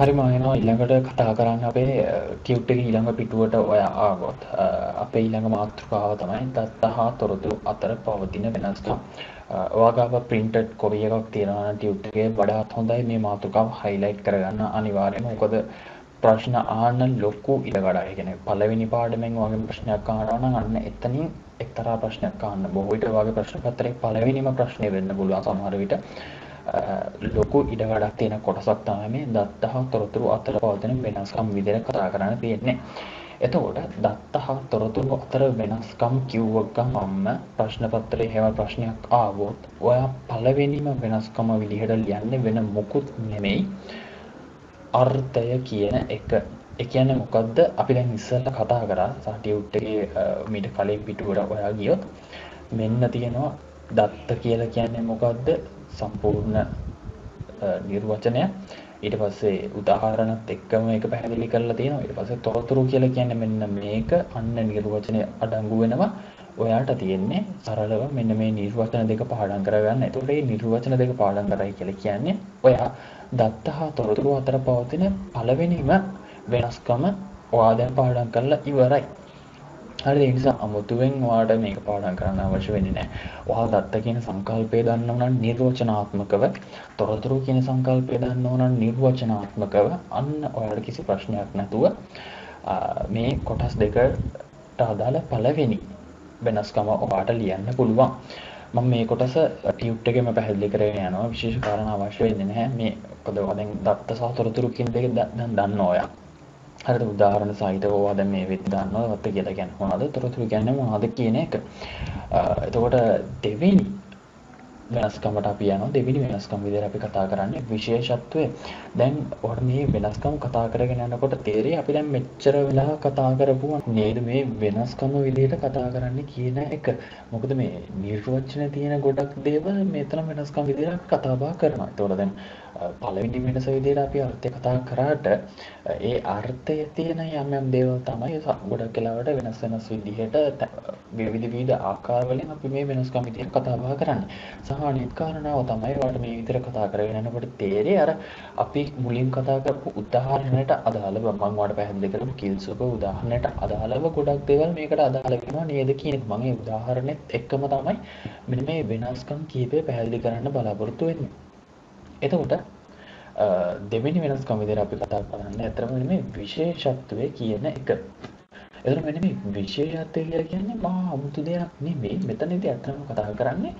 හරි මම එනවා ඊළඟට කතා කරන්න අපේ ටියුට් එකේ ඊළඟ පිටුවට ඔය ආවොත් අපේ ඊළඟ මාතෘකාව තමයි දත්ත හා තොරතුරු අතර පවතින වෙනස්කම්. ඔයාගාව printed copy එකක් තියෙනවා නම් ටියුට් එකේ වඩාත් හොඳයි මේ මාතෘකාව highlight කරගන්න අනිවාර්යයෙන්ම. මොකද ප්‍රශ්න අහන්න ලොකු ඉඩකඩයි. ඒ කියන්නේ පළවෙනි පාඩමෙන් වගේ ප්‍රශ්නයක් අහනවා නම් අන්න එතනින් එක්තරා ප්‍රශ්නයක් අහන්න. බොහෝ විට වගේ ප්‍රශ්න පත්‍රයේ පළවෙනිම ප්‍රශ්නේ වෙන්න පුළුවන් සමහර විට. ලොකු ඉඩකඩක් තියෙන කොටසක් තමයි මේ දත්ත හා තොරතුරු අතර පවතින වෙනස්කම් විදිහට කතා කරන්න තියෙන්නේ. එතකොට දත්ත හා තොරතුරු අතර වෙනස්කම් කිව්ව ගමන්ම ප්‍රශ්න පත්‍රයේ හැම ප්‍රශ්නයක් ආවොත් ඔයා පළවෙනිම වෙනස්කම විදිහට ලියන්නේ වෙන මොකුත් නෙමෙයි අර්ථය කියන එක. ඒ කියන්නේ මොකද්ද? අපි දැන් ඉස්සෙල්ලා කතා කරා ටියුට් එකේ මීට කලින් පිටුවට ඔයා ගියොත් මෙන්න තියෙනවා දත්ත කියලා කියන්නේ මොකද්ද? සම්පූර්ණ නිර්වචනය. ඊට පස්සේ උදාහරණත් එක්කම ඒක පැහැදිලි කරලා තියෙනවා. ඊට පස්සේ තොරතුරු කියලා කියන්නේ මෙන්න මේක අන්න නිර්වචනය අඩංගු වෙනවා. ඔයාට තියෙන්නේ සරලව මෙන්න මේ නිර්වචන දෙක පාඩම් කරගන්න. එතකොට මේ නිර්වචන දෙක පාඩම් කරයි කියලා කියන්නේ ඔයා දත්ත හා තොරතුරු අතර පවතින පළවෙනිම වෙනස්කම ඔයා දැන් පාඩම් කරලා ඉවරයි. හරිද? ඒ නිසා අමුතුවෙන් ඔයාට මේක පාඩම් කරන්න අවශ්‍ය වෙන්නේ නැහැ. ඔයා දත්ත කියන සංකල්පය දන්නව නම් නිර්වචනාත්මකව, තොරතුරු කියන සංකල්පය දන්නව නම් නිර්වචනාත්මකව අන්න ඔයාට කිසි ප්‍රශ්නයක් නැතුව මේ කොටස් දෙකට අදාළ පළවෙනි වෙනස්කම ඔයාට ලියන්න පුළුවන්. මම මේ කොටස ටියුට් එකේම පැහැදිලි කරගෙන යනවා. විශේෂ කාරණා අවශ්‍ය වෙන්නේ නැහැ. මේ මොකද ඔයා දැන් දත්ත සහ තොරතුරු කියන දෙක දැන් දන්නවා ඔයා. හරිද? උදාහරණ සහිතව ඔයා දැන් මේ වෙද්දි දන්නවා දත්ත කියලා කියන්නේ මොනවද? තොරතුරු කියන්නේ මොනවද කියන එක. එතකොට දෙවෙනි වෙනස්කමට අපි යනවා. දෙවෙනි වෙනස්කම විදිහට අපි කතා කරන්නේ විශේෂත්වය. දැන් ඔයාලා මේ වෙනස්කම් කතා කරගෙන යනකොට තේරෙයි අපි දැන් මෙච්චර වෙලා කතා කරපුවා නේද මේ වෙනස්කම විදිහට කතා කරන්නේ කියන එක. මොකද මේ නිර්වචන තියෙන ගොඩක් දේවල් මෙතන වෙනස්කම් විදිහට අපි කතා බහ කරනවා. ඒතකොට දැන් පළවෙනි වෙනස විදිහට අපි අර්ථය කතා කරාට ඒ අර්ථයේ තියෙන යම් දේවල් තමයි ගොඩක් වෙලාවට වෙනස් විදිහට විවිධ ආකාර වලින් අපි මේ වෙනස්කම් විදිහට කතා බහ කරන්නේ. සහ අනිත් කාරණාව තමයි ඔයාලට මේ විදිහට කතා කරගෙන යනකොට තේරෙයි අර අපි මුලින් කතා කරපු උදාහරණයට අදාළව මම ඔයාලට පැහැදිලි කරපු කිල්සුක උදාහරණයට අදාළව ගොඩක් දේවල් මේකට අදාළ වෙනවා නේද කියන එක. මම ඒ උදාහරණෙත් එක්කම තමයි මෙන්න මේ වෙනස්කම් කීපය පැහැදිලි කරන්න බලාපොරොත්තු වෙන්නේ. එතකොට දෙවෙනි වෙනස්කම විදිහට අපි කතා කරන්නේ අතරම මේ විශේෂත්වය කියන එක. එතකොට මෙන්න මේ විශේෂත්වය කියලා කියන්නේ මහා අමුතු දෙයක් නෙමෙයි. මෙතනදී අතරම කතා කරන්නේ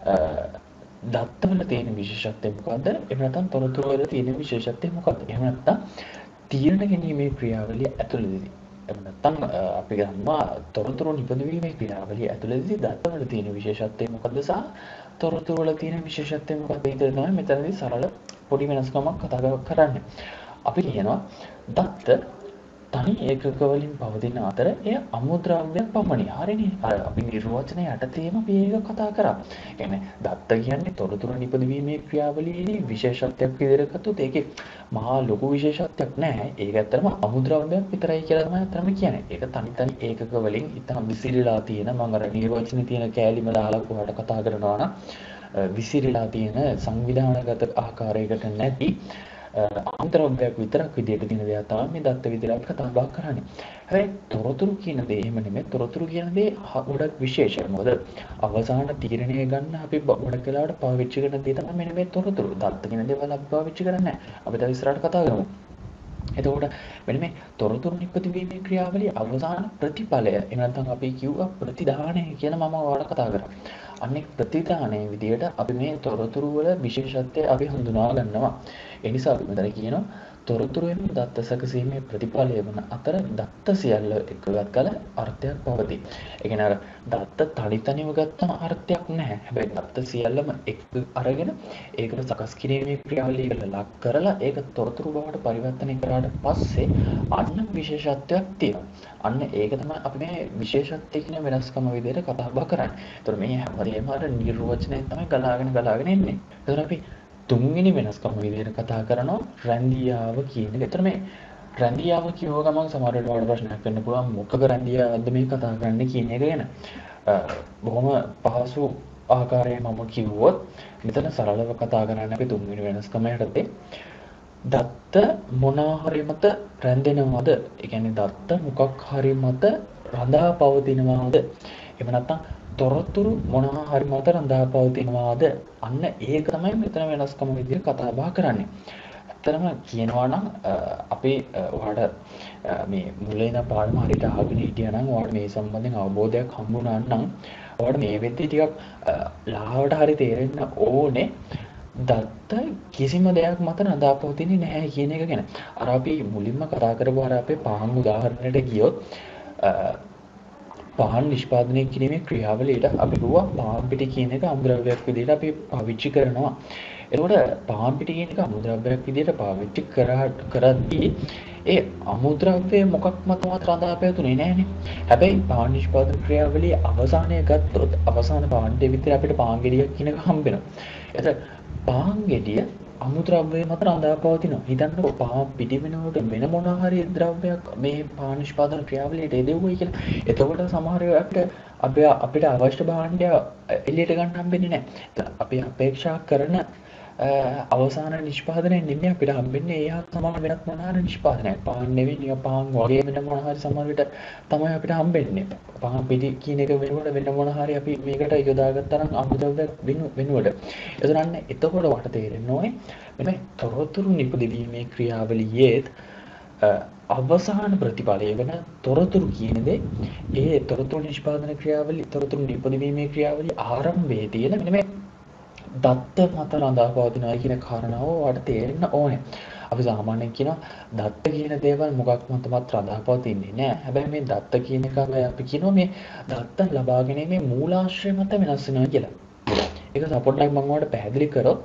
දත්තවල තියෙන විශේෂත්වය මොකද්ද? එහෙම නැත්නම් තොරතුරු වල තියෙන විශේෂත්වය මොකද්ද? එහෙම නැත්නම් තීරණ ගැනීමේ ක්‍රියාවලිය ඇතුළතදී. එහෙම නැත්නම් අපි ගන්නවා තොරතුරු නිපදවීමේ ක්‍රියාවලිය ඇතුළතදී දත්තවල තියෙන විශේෂත්වය මොකද්ද සහ තොරතුරු වල තියෙන විශේෂත්වය මොකක්ද? ඒක තමයි මෙතනදී සරල පොඩි වෙනස්කමක් කතා කරන්නේ. අපි කියනවා දත්ත තනි ඒකක වලින් පවතින අතර එය අමුද්‍රව්‍යයක් පමණි. හරිනේ. අර අපි නිර්වචනය යටතේම අපි ඒක කතා කරා. කියන්නේ දත්ත කියන්නේ තොරතුරු නිපදවීමේ ක්‍රියාවලියේදී විශේෂත්වයක් විදිහට ගත්තොත් ඒකේ මහා ලොකු විශේෂත්වයක් නැහැ. ඒක ඇත්තටම අමුද්‍රව්‍යයක් විතරයි කියලා තමයි අතරම කියන්නේ. ඒක තනි ඒකක වලින් ඉතින් විසිරීලා තියෙන මම අර නිර්වචනයේ තියෙන කෑලිම දාලා කොහොමද කතා කරනවා නම් විසිරීලා තියෙන සංවිධානගත ආකාරයකට නැති අන්තරෝගයක් විතරක් විදියට දින දෙයක් තමයි මේ දත්ත විදිහට අපි කතා බහ කරන්නේ. හැබැයි තොරතුරු කියන දේ එහෙම නෙමෙයි. තොරතුරු කියන දේ ගොඩක් විශේෂයි. මොකද අවසාන තීරණය ගන්න අපි ගොඩක් වෙලාවට පාවිච්චි කරන දේ තමයි මෙන්න මේ තොරතුරු. දත්ත කියන දේවල් අපි පාවිච්චි කරන්නේ නැහැ. අපි තව ඉස්සරහට කතා කරමු. එතකොට මෙන්න මේ තොරතුරු නිපදවීමේ ක්‍රියාවලිය අවසාන ප්‍රතිඵලය එහෙම නැත්නම් අපි කිව්වා ප්‍රතිදානය කියලා මම ඔයාලට කතා කරා. අන්නේ ප්‍රතිදානයේ විදිහට අපි මේ තොරතුරු වල විශේෂත්වය අපි හඳුනා ගන්නවා. ඒ නිසා අපි මෙතන කියනවා තොරතුරුෙන් දත්ත සැකසීමේ ප්‍රතිඵලය වන අතර දත්ත සියල්ල එකගත් කල අර්ථයක් පවතී. ඒ කියන්නේ අර දත්ත තනිතනිව ගත්තම අර්ථයක් නැහැ. හැබැයි දත්ත සියල්ලම එක් අරගෙන ඒකට සකස් කිරීමේ ක්‍රියාවලියකට ලක් කරලා ඒක තොරතුරු බවට පරිවර්තනය කරාට පස්සේ අන්න විශේෂත්වයක් තියෙනවා. අන්න ඒක තමයි අපි මේ විශේෂත්වය කියන වෙනස්කම විදිහට කතා බහ කරන්නේ. ඒතර මේ හැමදේම අර නිර්වචනයෙන් තමයි ගලාගෙන එන්නේ. ඒතර අපි තුන්වෙනි වෙනස්කම විදිහට කතා කරනවා රැඳියාව කියන එක. ඒතර මේ රැඳියාව කියව ගමන් සමහර වෙලාවට ප්‍රශ්නයක් වෙන්න පුළුවන් මොකක රැඳියාවද මේ කතා කරන්නේ කියන එක ගැන. බොහොම පහසු ආකාරයෙන් මම කිව්වොත් මෙතන සරලව කතා කරන්න අපි තුන්වෙනි වෙනස්කම යටතේ දත්ත මොනවා හරි මත රැඳෙනවද? ඒ කියන්නේ දත්ත මොකක් හරි මත රඳා පවතිනවාද? එහෙම නැත්නම් තොරතුරු මොනවා හරි මත රඳා පවතිනවාද? අන්න ඒක තමයි මෙතන වෙනස්කම විදිහට කතා බහ කරන්නේ. ඇත්තටම කියනවා නම් අපි ඔයාලට මේ මුලින් ඉඳන් පාඩම හරියට අහගෙන හිටියා නම් ඔයාලට මේ සම්බන්ධයෙන් අවබෝධයක් හම්බුණා නම් ඔයාලට මේ වෙද්දී ටිකක් ලාවට හරි තේරෙන්න ඕනේ දත්ත කිසිම දෙයක් මත රඳා පවතින්නේ නැහැ කියන එක ගැන. අර අපි මුලින්ම කතා කරපු අර අපේ පහන් උදාහරණයට ගියොත් පහන් නිෂ්පාදනය කිරීමේ ක්‍රියාවලියට අපි කිව්වා පහන් පිටි කියන එක අමුද්‍රව්‍යයක් විදිහට අපි පාවිච්චි කරනවා. එතකොට පහන් පිටි කියන එක අමුද්‍රව්‍යයක් විදිහට පාවිච්චි කරද්දී ඒ අමුද්‍රව්‍ය මොකක් මතවත් රඳා පැවතුනේ නැහැනේ. හැබැයි පහන් නිෂ්පාදන ක්‍රියාවලියේ අවසානය ගත්තොත් අවසාන පාණ්ඩය විතර අපිට පහන් ගෙඩියක් කියන එක හම්බ වෙනවා. එතකොට පහන් ගෙඩිය අමුද්‍රව්‍ය මත රඳා පවතිනවා. හිතන්නකෝ පහන් පිටි වෙනකොට වෙන මොනවා හරි ද්‍රව්‍යයක් මේ පහන් නිෂ්පාදන ක්‍රියාවලියට එදෙව්වයි කියලා. එතකොට සමහර වෙලාවට අපිට අවශ්‍ය භාණ්ඩය එළියට ගන්න හම්බෙන්නේ නැහැ. අපි අපේක්ෂා කරන අවසාන නිෂ්පාදනය නෙමෙයි අපිට හම්බෙන්නේ ඒ හා සමාන වෙනත් මොනවා හරි නිෂ්පාදනයක්. පහන් නෙවෙයි නිකන් පහන් වගේ වෙන මොනවා හරි සමහර විට තමයි අපිට හම්බෙන්නේ. පහන් පිටි කියන එක වෙනකොට වෙන මොනවා හරි අපි මේකට යොදාගත්තා නම් අමුද්‍රව්‍යයක් වෙනුවට. එතකොට වට තේරෙන්න ඕනේ මේ තොරතුරු නිපදවීමේ ක්‍රියාවලියේ අවසාන ප්‍රතිඵලය වෙන තොරතුරු කියන දේ ඒ තොරතුරු නිෂ්පාදන ක්‍රියාවලිය තොරතුරු නිපදවීමේ ක්‍රියාවලිය ආරම්භයේ තියෙන මෙන්න මේ දත්ත මත රඳා පවතිනවා කියන කාරණාව ඔයාලට තේරෙන්න ඕනේ. අපි සාමාන්‍යයෙන් කියනවා දත්ත කියන දේවල් මොකක් මතවත් රඳා පවතින්නේ නැහැ. හැබැයි මේ දත්ත කියන එක අපි කියනවා මේ දත්ත ලබා ගැනීමේ මූලාශ්‍රය මත වෙනස් වෙනවා කියලා. ඒක සපොට්ටක් මම ඔයාලට පැහැදිලි කරොත්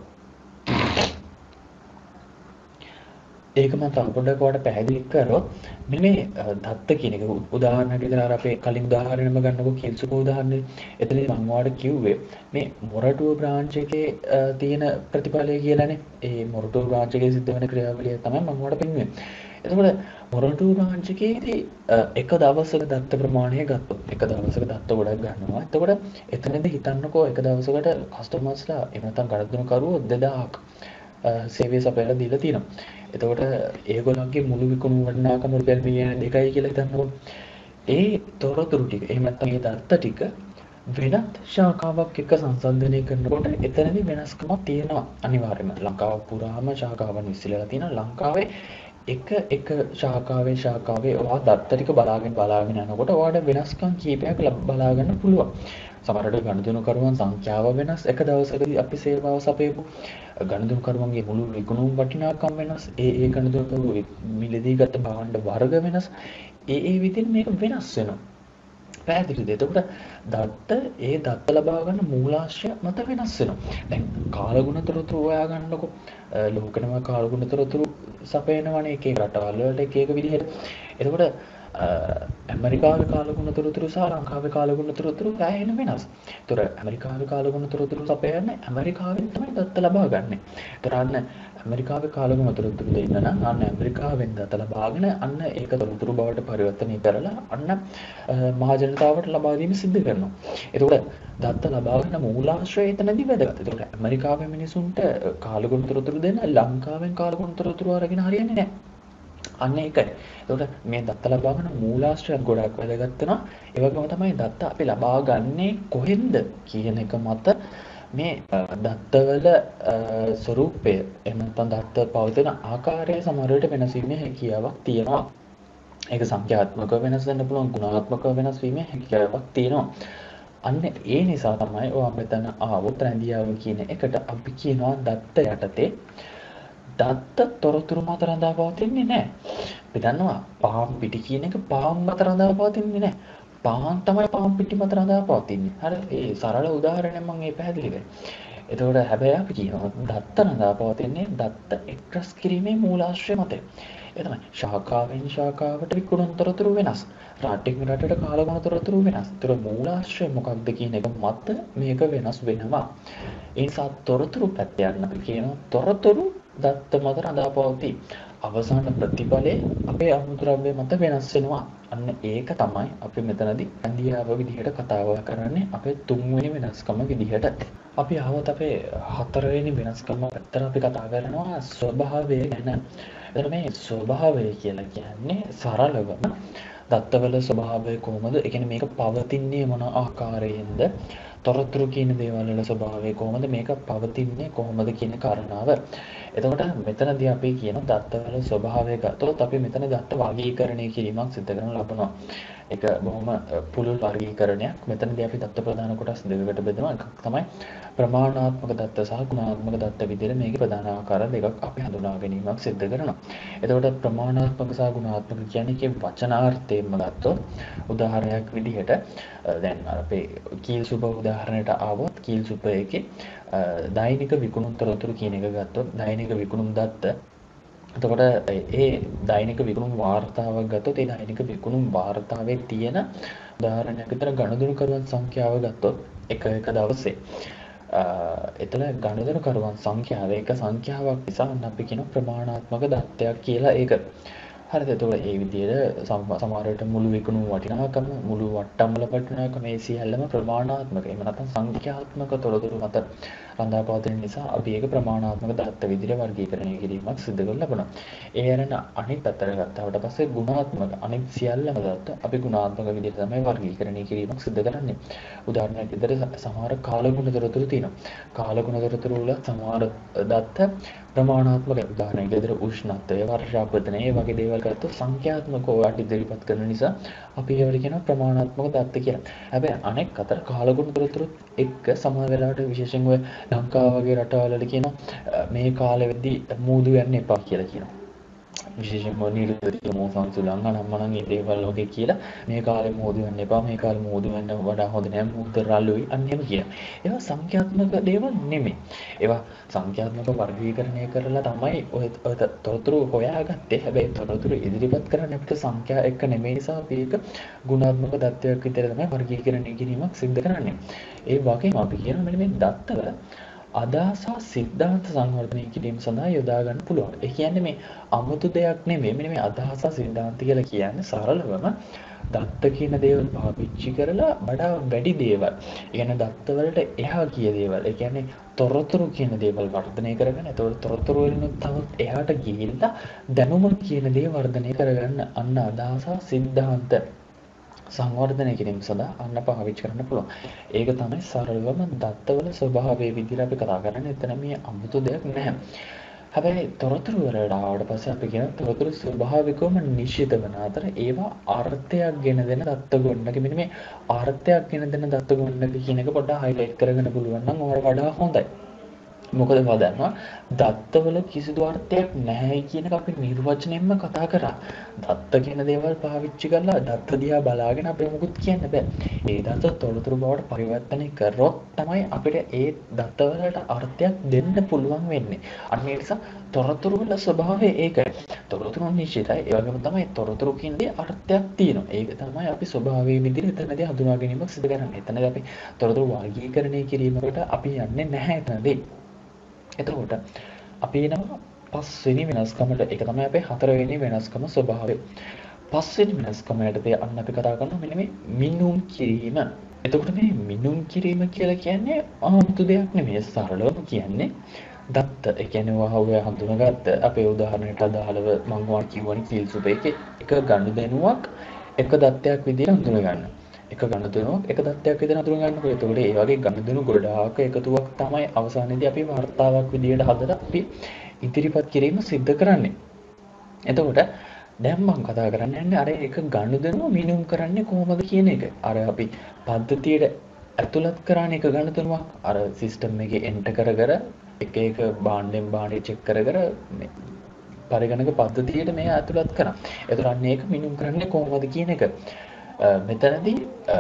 මෙන්න මේ දත්ත කියන එක උදාහරණයක් විදිහට අර අපේ කලින් උදාහරණෙම ගන්නකො කිල්සුක උදාහරණය. එතනදී මම ඔයාලට කිව්වේ මේ මොරටුව බ්‍රාන්ච් එකේ තියෙන ප්‍රතිඵලය කියලානේ. ඒ මොරටුව බ්‍රාන්ච් එකේ සිද්ධ වෙන ක්‍රියාවලිය තමයි මම ඔයාලට පෙන්වන්නේ. එතකොට මොරටුව බ්‍රාන්ච් එකේදී එක දවසක දත්ත ප්‍රමාණය ගත්තොත් එක දවසක දත්ත ගොඩක් ගන්නවා. එතකොට එතනදී හිතන්නකෝ එක දවසකට කස්ටමර්ස්ලා එහෙම නැත්නම් ගණන්දුනකරුවෝ 2000ක් සේවය සපයලා දීලා තියෙනවා. එතකොට ඒගොල්ලන්ගේ මුළු විකුණු වටිනාකම රුපියල් මිලියන 2යි කියලා හිතන්නකො. ඒ තොරතුරු ටික එහෙම නැත්නම් ඒ දත්ත ටික වෙනත් ශාඛාවක් එක්ක සංසන්දනය කරනකොට එතනදී වෙනස්කමක් තියෙනවා අනිවාර්යයෙන්ම. ලංකාව පුරාම ශාඛාවන් විසිරලා තියෙනවා. ලංකාවේ එක ශාඛාවේ ඔයා දත්ත ටික බලාගෙන යනකොට ඔයාලට වෙනස්කම් කීපයක් බලා ගන්න පුළුවන්. සමහරවිට ගණන්දුනකරුවන් සංඛ්‍යාව වෙනස්. එක දවසකදී අපි සේවාව සපයපු ගණන්දුනකරුවන්ගේ මුළු විකුණුම් වටිනාකම් වෙනස්. ඒ ගණන්දුනකරුවෝ මිලදී ගත භාණ්ඩ වර්ග වෙනස්. ඒ විදිහට මේක වෙනස් වෙනවා. පැහැදිලිද? එතකොට දත්ත ලබා ගන්න මූලාශ්‍රය මත වෙනස් වෙනවා. දැන් කාලගුණ තොරතුරු හොයා ගන්නකො. ලෝකෙනම කාලගුණ තොරතුරු සපයනවනේ එක එක රටවල් වලට එක එක විදිහට. එතකොට ඇමරිකාවේ කාලගුණ තොරතුරු සහ ලංකාවේ කාලගුණ තොරතුරු සෑහෙන වෙනස්. ඒතර ඇමරිකාවේ කාලගුණ තොරතුරු සපයන්නේ ඇමරිකාවෙන් තමයි දත්ත ලබා ගන්න. ඒතර අන්න ඇමරිකාවේ කාලගුණ තොරතුරු දෙන්න නම් අන්න ඇමරිකාවෙන් දත්ත ලබාගෙන අන්න ඒක තොරතුරු බවට පරිවර්තනය කරලා අන්න මහ ජනතාවට ලබා දීම සිදු කරනවා. ඒතකොට දත්ත ලබා ගන්න මූලාශ්‍රය එතනදී වැදගත්. ඒතකොට ඇමරිකාවේ මිනිසුන්ට කාලගුණ තොරතුරු දෙන්න ලංකාවෙන් කාලගුණ තොරතුරු අරගෙන හරියන්නේ නැහැ. අන්න ඒකයි. එතකොට මේ දත්ත ලබා ගන්න මූලාශ්‍රයත් ගොඩක් වැදගත් වෙනවා. ඒ වගේම තමයි දත්ත අපි ලබා ගන්නේ කොහෙන්ද කියන එක මත මේ දත්තවල ස්වરૂපය එහෙම නැත්නම් දත්ත පවතින ආකාරය සමහර විට වෙනස් වීමේ හැකියාවක් තියෙනවා. ඒක සංඛ්‍යාත්මකව වෙනස් වෙන්න පුළුවන්, ගුණාත්මකව වෙනස් වීමේ හැකියාවක් තියෙනවා. අන්න ඒ නිසා තමයි ඔයා මෙතන ආවොත් රැඳියාව කියන එකට අපි කියනවා දත්ත යටතේ දත්ත තොරතුරු මත රඳා පවතින්නේ නැහැ. අපි දන්නවා පහන් පිටි කියන එක පහන් මත රඳා පවතින්නේ නැහැ. පහන් තමයි පහන් පිටි මත රඳා පවතින්නේ. හරි ඒ සරල උදාහරණයක් මම මේ පැහැදිලි කරේ. එතකොට හැබැයි අපි කියනවා දත්ත රඳා පවතින්නේ දත්ත එක්රස් කිරීමේ මූලාශ්‍රය මත. ඒ තමයි ශාඛාවෙන් ශාඛාවට විකුණුම් තොරතුරු වෙනස්. රටින් රටට කාලගුණ තොරතුරු වෙනස්. ඒතර මූලාශ්‍රය මොකක්ද කියන එක මත මේක වෙනස් වෙනවා. ඒ නිසා තොරතුරු පැත්ත යන අපි කියනවා තොරතුරු දත්ත මත රඳා පවතී. අවසාන ප්‍රතිඵලය අපේ අමුද්‍රව්‍ය මත වෙනස් වෙනවා. අන්න ඒක තමයි අපි මෙතනදී ඇඳියාව විදිහට කතාව කරන්නේ අපේ තුන්වෙනි වෙනස්කම විදිහට. අපි ආවොත් අපේ හතරවෙනි වෙනස්කම පැත්තට අපි කතා කරනවා ස්වභාවය ගැන. එතකොට මේ ස්වභාවය කියලා කියන්නේ සරලවම දත්තවල ස්වභාවය කොහොමද? ඒ කියන්නේ මේක පවතින්නේ මොන ආකාරයෙන්ද? තොරතුරු කියන දේවල් වල ස්වභාවය කොහොමද? මේක පවතින්නේ කොහොමද කියන කාරණාව. එතකොට මෙතනදී අපි කියන දත්තවල ස්වභාවය ගත්තොත් අපි මෙතන දත්ත වර්ගීකරණය කිරීමක් සිදු කරන ලබනවා. ඒක බොහොම පුළුල් වර්ගීකරණයක්. මෙතනදී අපි දත්ත ප්‍රධාන කොටස් දෙකකට බෙදනවා. එකක් තමයි ප්‍රමාණාත්මක දත්ත සහ ගුණාත්මක දත්ත විදිහට මේකේ ප්‍රධාන ආකාර දෙකක් අපි හඳුනා ගැනීමක් සිදු කරනවා. එතකොට ප්‍රමාණාත්මක සහ ගුණාත්මක කියන්නේ ඒකේ වචනාර්ථයෙන්ම ගත්තොත් උදාහරණයක් විදිහට දැන් අපේ කීල් සුබ උදාහරණයට ආවොත් කීල් සුබ එකේ දෛනික විකුණුම් තොරතුරු කියන එක ගත්තොත් දෛනික විකුණුම් දත්ත. එතකොට ඒ දෛනික විකුණුම් වාර්තාවක් ගත්තොත් ඒ දෛනික විකුණුම් වාර්තාවේ තියෙන උදාහරණයක් විතර ගනුදෙනුකරුවන් සංඛ්‍යාව ගත්තොත් එක දවසේ එතන ගනුදෙනුකරුවන් සංඛ්‍යාව එක සංඛ්‍යාවක් නිසා අපි කියන ප්‍රමාණාත්මක දත්තයක් කියලා ඒක. හරිද? එතකොට ඒ විදිහට සමහර විට මුළු විකුණුම් වටිනාකම මුළු වට්ටම්බල වටිනාකම මේ සියල්ලම ප්‍රමාණාත්මක. එහෙම නැත්නම් සංඛ්‍යාත්මක තොරතුරු මත රඳා පවතින නිසා අපි ඒක ප්‍රමාණාත්මක දත්ත විදිහට වර්ගීකරණය කිරීමක් සිදු කරලා ලබනවා. ඒ අරන අනිත් පැත්තට ගත්තාට පස්සේ ගුණාත්මක අනිත් සියල්ලම දත්ත අපි ගුණාත්මක විදිහට තමයි වර්ගීකරණය කිරීමක් සිදු කරන්නේ. උදාහරණයක් විදිහට සමහර කාලගුණ තොරතුරු තියෙනවා. කාලගුණ තොරතුරු වල සමහර දත්ත ප්‍රමාණාත්මක උදාහරණයක් විදිහට උෂ්ණත්වය වර්ෂාපතනය වගේ දේවල් ගත්තොත් සංඛ්‍යාත්මකව වට ඉදිරිපත් කරන නිසා අපි ඒවට කියනවා ප්‍රමාණාත්මක දත්ත කියලා. හැබැයි අනෙක් අතර කාලගුණ තොරතුරුත් එක්ක සමහර වෙලාවට විශේෂයෙන් ඔය ලංකාව වගේ රටවල කියනවා මේ කාලෙදී මූදු යන්න එපා කියලා කියනවා. විශේෂයෙන්ම නිරුද්ධ මොහොතන් සුලංග නම්මනම් ඒ දේවල් වගේ කියලා මේ කාලේ මෝදු වෙන්න එපා මේ කාලේ මෝදු වෙන්න වඩා හොඳ නෑ මූද රළුයි අන්න එහෙම කියනවා. ඒවා සංඛ්‍යාත්මක දේවල් නෙමෙයි. ඒවා සංඛ්‍යාත්මක වර්ගීකරණය කරලා තමයි ඔය තොරතුරු හොයාගත්තේ. හැබැයි තොරතුරු ඉදිරිපත් කරන්න අපිට සංඛ්‍යා එක්ක නෙමෙයි නිසා අපි ඒක ගුණාත්මක தත්වයක් විදිහට තමයි වර්ගීකරණය කිරීමක් සිදු කරන්නේ. ඒ වගේම අපි කියනවා මෙන්න මේ දත්තවල අදහස සිද්ධාන්ත සංවර්ධනය කිරීම සඳහා යොදා ගන්න පුළුවන්. ඒ කියන්නේ මේ 아무තු දෙයක් නෙමෙයි. මෙන්න මේ අදහස සිද්ධාන්ත කියලා කියන්නේ සරලවම දත්ත කියන දේවල් පාවිච්චි කරලා වඩා වැඩි දේවල්. ඒ කියන්නේ දත්ත වලට එහා ගිය දේවල්. ඒ කියන්නේ තොරතුරු කියන දේවල් වර්ධනය කරගෙන ඒතකොට තොරතුරු වලින් තවත් එහාට ගිහිල්ලා දැනුම කියන දේ වර්ධනය කරගන්න අන්න අදහස සිද්ධාන්ත සංවර්ධනය කිරීම සඳහා අන්න පාවිච්චි කරන්න පුළුවන්. ඒක තමයි සරලවම දත්තවල ස්වභාවය විදිහට අපි කතා කරන්නේ. එතන මේ අමුතු දෙයක් නැහැ. හැබැයි තොරතුරු වලට ආවට පස්සේ අපි කියන තොරතුරු ස්වභාවිකවම නිශ්චිත වෙන අතර ඒවා අර්ථයක් ගෙන දෙන දත්ත ගොන්නක මෙන්න මේ අර්ථයක් ගෙන දෙන දත්ත ගොන්නක කියන එක පොඩ්ඩක් හයිලයිට් කරගෙන පුළුවන් නම් ඕවට වඩා හොඳයි. මොකද මම දන්නවා දත්තවල කිසිදු අර්ථයක් නැහැ කියන එක අපි නිර්වචනයෙන්ම කතා කරා. දත්ත කියන දේවල් පාවිච්චි කරලා දත්ත දිහා බලාගෙන අපිට මොකුත් කියන්න බෑ. ඒ දත්ත තොරතුරු බවට පරිවර්තනය කරොත් තමයි අපිට ඒ දත්තවලට අර්ථයක් දෙන්න පුළුවන් වෙන්නේ. අන්න ඒ නිසා තොරතුරු වල ස්වභාවය ඒකයි. තොරතුරු නිශ්චිතයි. ඒ වගේම තමයි තොරතුරු කියන දේ අර්ථයක් තියෙනවා. ඒක තමයි අපි ස්වභාවයේ විදිහට එතනදී හඳුනා ගැනීමක් සිදු කරන්නේ. එතනදී අපි තොරතුරු වර්ගීකරණය කිරීමකට අපි යන්නේ නැහැ එතනදී. එතකොට අපි එනවා පස්වෙනි වෙනස්කමට. ඒක තමයි අපේ හතරවෙනි වෙනස්කම ස්වභාවය. පස්වෙනි වෙනස්කම යටතේ අන්න අපි කතා කරනවා මෙන්න මේ මිනුම් කිරීම. එතකොට මේ මිනුම් කිරීම කියලා කියන්නේ 아무තු දෙයක් නෙමෙයි. සරලවම කියන්නේ දත්ත. ඒ කියන්නේ ඔය හඳුනාගත්ත අපේ උදාහරණයට අදාළව මම කිව්වනේ කීල් සුප එකේ එක ගනුදෙනුවක් එක දත්තයක් විදිහට හඳුනා ගන්න. එක ගනුදෙනුවක් එක දත්තයක් විදිහට හඳුනා ගන්නකොට ඒතකොට ඒ වගේ ගනුදෙනු ගොඩාක් එකතුවක් තමයි අවසානයේදී අපි වார்த்தාවක් විදිහට හදලා අපි ඉදිරිපත් කිරීම සිද්ධ කරන්නේ. එතකොට දැන් මම කතා කරන්න යන්නේ අර එක ගනුදෙනුව මිනුම් කරන්නේ කොහොමද කියන එක. අර අපි පද්ධතියට ඇතුළත් කරානේ එක ගනුදෙනුවක් අර සිස්ටම් එකේ එන්ටර් කර එක භාණ්ඩෙන් භාණ්ඩේ චෙක් කර මේ පරිගණක පද්ධතියට මේ ඇතුළත් කරා. ඒතර අන්න ඒක මිනුම් කරන්නේ කොහොමද කියන එක. මෙතනදී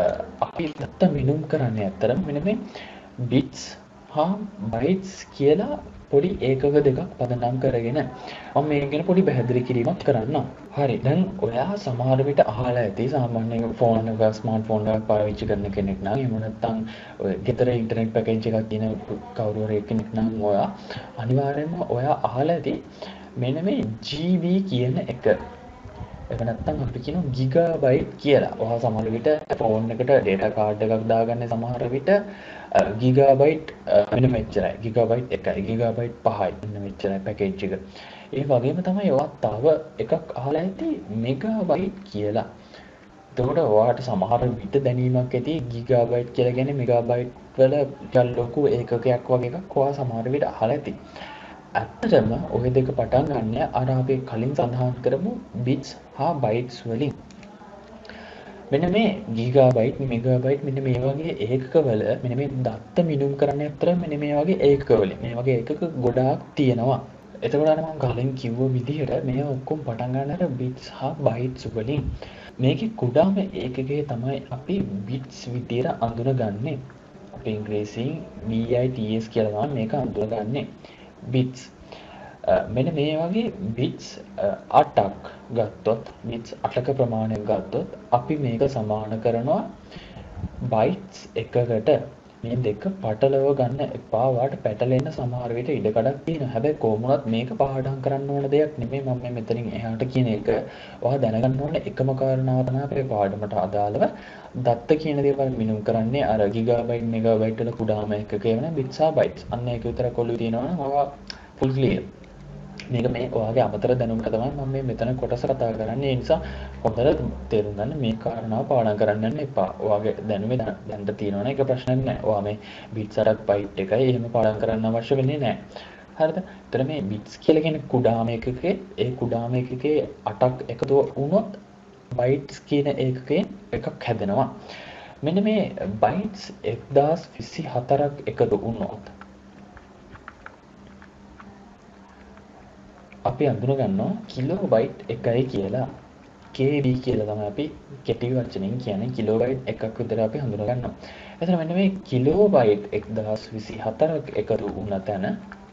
අපි දත්ත මිනුම් කරන්නේ අතරම මෙන්න මේ bits හා bytes කියලා පොඩි ඒකක දෙකක් පදනම් කරගෙන මම මේක ගැන පොඩි පැහැදිලි කිරීමක් කරන්නම්. හරි. දැන් ඔයා සමහර විට අහලා ඇති සාමාන්‍ය ෆෝන් එක ස්මාර්ට් ෆෝන් එකක් පාවිච්චි කරන කෙනෙක් නම් එහෙම නැත්නම් ඔය ගෙදර ඉන්ටර්නෙට් පැකේජ් එකක් තියෙන කවුරු හරි කෙනෙක් නම් ඔයා අනිවාර්යයෙන්ම ඔයා අහලා ඇති මෙන්න මේ GB කියන එක. එහෙම නැත්නම් අපි කියනවා ගිගාබයිට් කියලා. ඔයා සමහර විට ෆෝන් එකට data card එකක් දාගන්න සමහර විට ගිගාබයිට් මෙන්න මෙච්චරයි. ගිගාබයිට් 1යි, ගිගාබයිට් 5යි. මෙන්න මෙච්චරයි පැකේජ් එක. ඒ වගේම තමයි ඔයා තව එකක් අහලා ඇති මෙගාබයිට් කියලා. එතකොට ඔයාට සමහර විට දැනීමක් ඇති ගිගාබයිට් කියලා කියන්නේ මෙගාබයිට් වල ටිකක් ලොකු ඒකකයක් වගේ එකක් ඔයා සමහර විට අහලා ඇති. ඇත්තටම ඔය දෙක පටන් ගන්න අර අපි කලින් සඳහන් කරමු බිට්ස් හා බයිට්ස් වලින්. මෙන්න මේ ගිගාබයිට් මෙගාබයිට් මෙන්න මේ වගේ ඒකකවල මෙන්න මේ දත්ත මිනුම් කරන්නේ අතර මෙන්න මේ වගේ ඒකකවල මේ වගේ ඒකක ගොඩාක් තියෙනවා. එතකොට අර මම කලින් කිව්ව විදිහට මේ ඔක්කොම පටන් ගන්න අර බිට්ස් හා බයිට්ස් වලින්. මේකේ කුඩාම ඒකකයේ තමයි අපි බිට්ස් විදියට අඳුනගන්නේ. අපි ඉංග්‍රීසියෙන් BITS කියලා තමයි මේක අඳුනගන්නේ. බිට්ස්. මෙන්න මේ වගේ බිට්ස් 8ක් ගත්තොත් බිට්ස් 8ක ප්‍රමාණයක් ගත්තොත් අපි මේක සමාන කරනවා බයිට්ස් එකකට. මේ දෙක පටලව ගන්න එපා. වාට පැටලෙන්න සමහර විට ඉඩ කඩක් තියෙනවා. හැබැයි කොහොම වුණත් මේක පාඩම් කරන්න ඕන දෙයක් නෙමෙයි මම මේ මෙතනින් එහාට කියන එක. ඔයා දැනගන්න ඕනේ එකම කාරණාව තමයි අපේ පාඩමට අදාළව දත්ත කියන දේවල් මිනුම් කරන්නේ අර ගිගාබයිට් මෙගාබයිට් වල කුඩාම එකක වෙන බිට්ස් හා බයිට්ස්. අන්න ඒක විතරක් ඔළුවේ තියෙනවා නම් ඔයා ෆුල් ක්ලියර්. මේක මේ ඔයාගේ අමතර දැනුමට තමයි මම මේ මෙතන කොටස කතා කරන්නේ. ඒ නිසා හොඳට තේරුම් ගන්න මේ කාරණාව පාඩම් කරන්න යන්න එපා. ඔයාගේ දැනුමේ දැනට තියෙනවනේ ඒක ප්‍රශ්නයක් නෑ. ඔයා මේ බිට්ස් 8ක් බයිට් එකයි එහෙම පාඩම් කරන්න අවශ්‍ය වෙන්නේ නෑ. හරිද? එතන මේ බිට්ස් කියලා කියන්නේ කුඩාම එකකේ ඒ කුඩාම එකකේ 8ක් එකතු වුණොත් බයිට්ස් කියන ඒකකයෙන් එකක් හැදෙනවා. මෙන්න මේ බයිට්ස් 1024ක් එකතු වුණොත් අපි අඳුන ගන්නවා කිලෝබයිට් එකයි කියලා. KB කියලා තමයි අපි කෙටි වචනෙන් කියන්නේ කිලෝබයිට් එකක් විතර අපි හඳුන ගන්නවා. එතන මෙන්න මේ කිලෝබයිට් 1024ක් එකතු වුණ තැන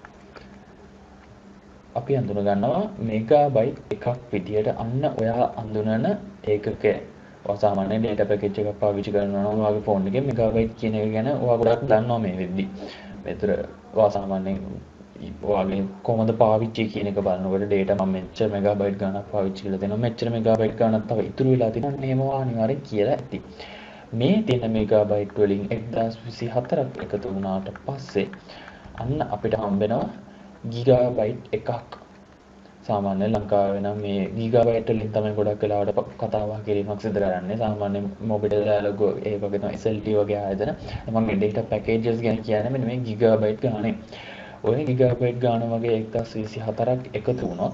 අපි අඳුන ගන්නවා මෙගාබයිට් එකක් විදියට. අන්න ඔයා අඳුනන ඒකකය. ඔයා සාමාන්‍ය data package එකක් පාවිච්චි කරනවා නම් ඔයාගේ ෆෝන් එකේ මෙගාබයිට් කියන එක ගැන ඔයා ගොඩක් දන්නවා මේ වෙද්දි. මෙතන ඔයා සාමාන්‍යයෙන් ඔයාගේ කොහොමද පාවිච්චි කියන එක බලනකොට data මම මෙච්චර මෙගාබයිට් ගණනක් පාවිච්චි කරලා දෙනවා මෙච්චර මෙගාබයිට් ගණනක් තව ඉතුරු වෙලා තියෙනවා නේම අනිවාර්යෙන් කියලා ඇති. මේ තියෙන මෙගාබයිට් වලින් 1024ක් එකතු වුණාට පස්සේ අන්න අපිට හම්බෙනවා ගිගාබයිට් එකක්. සාමාන්‍ය ලංකාවේ නම් මේ ගිගාබයිට් වලින් තමයි ගොඩක් වෙලාවට කතා බහ කිරීමක් සිදු කරන්නේ. සාමාන්‍ය මොබිටෙල් ඩයලොග් ඒ වගේ තමයි SLT වගේ ආයතන. මම data packages ගැන කියන්නේ මෙන්න මේ ගිගාබයිට් ගානේ. ඔය ගිගාබයිට් ගාන වගේ 1024ක් එකතු වුණොත්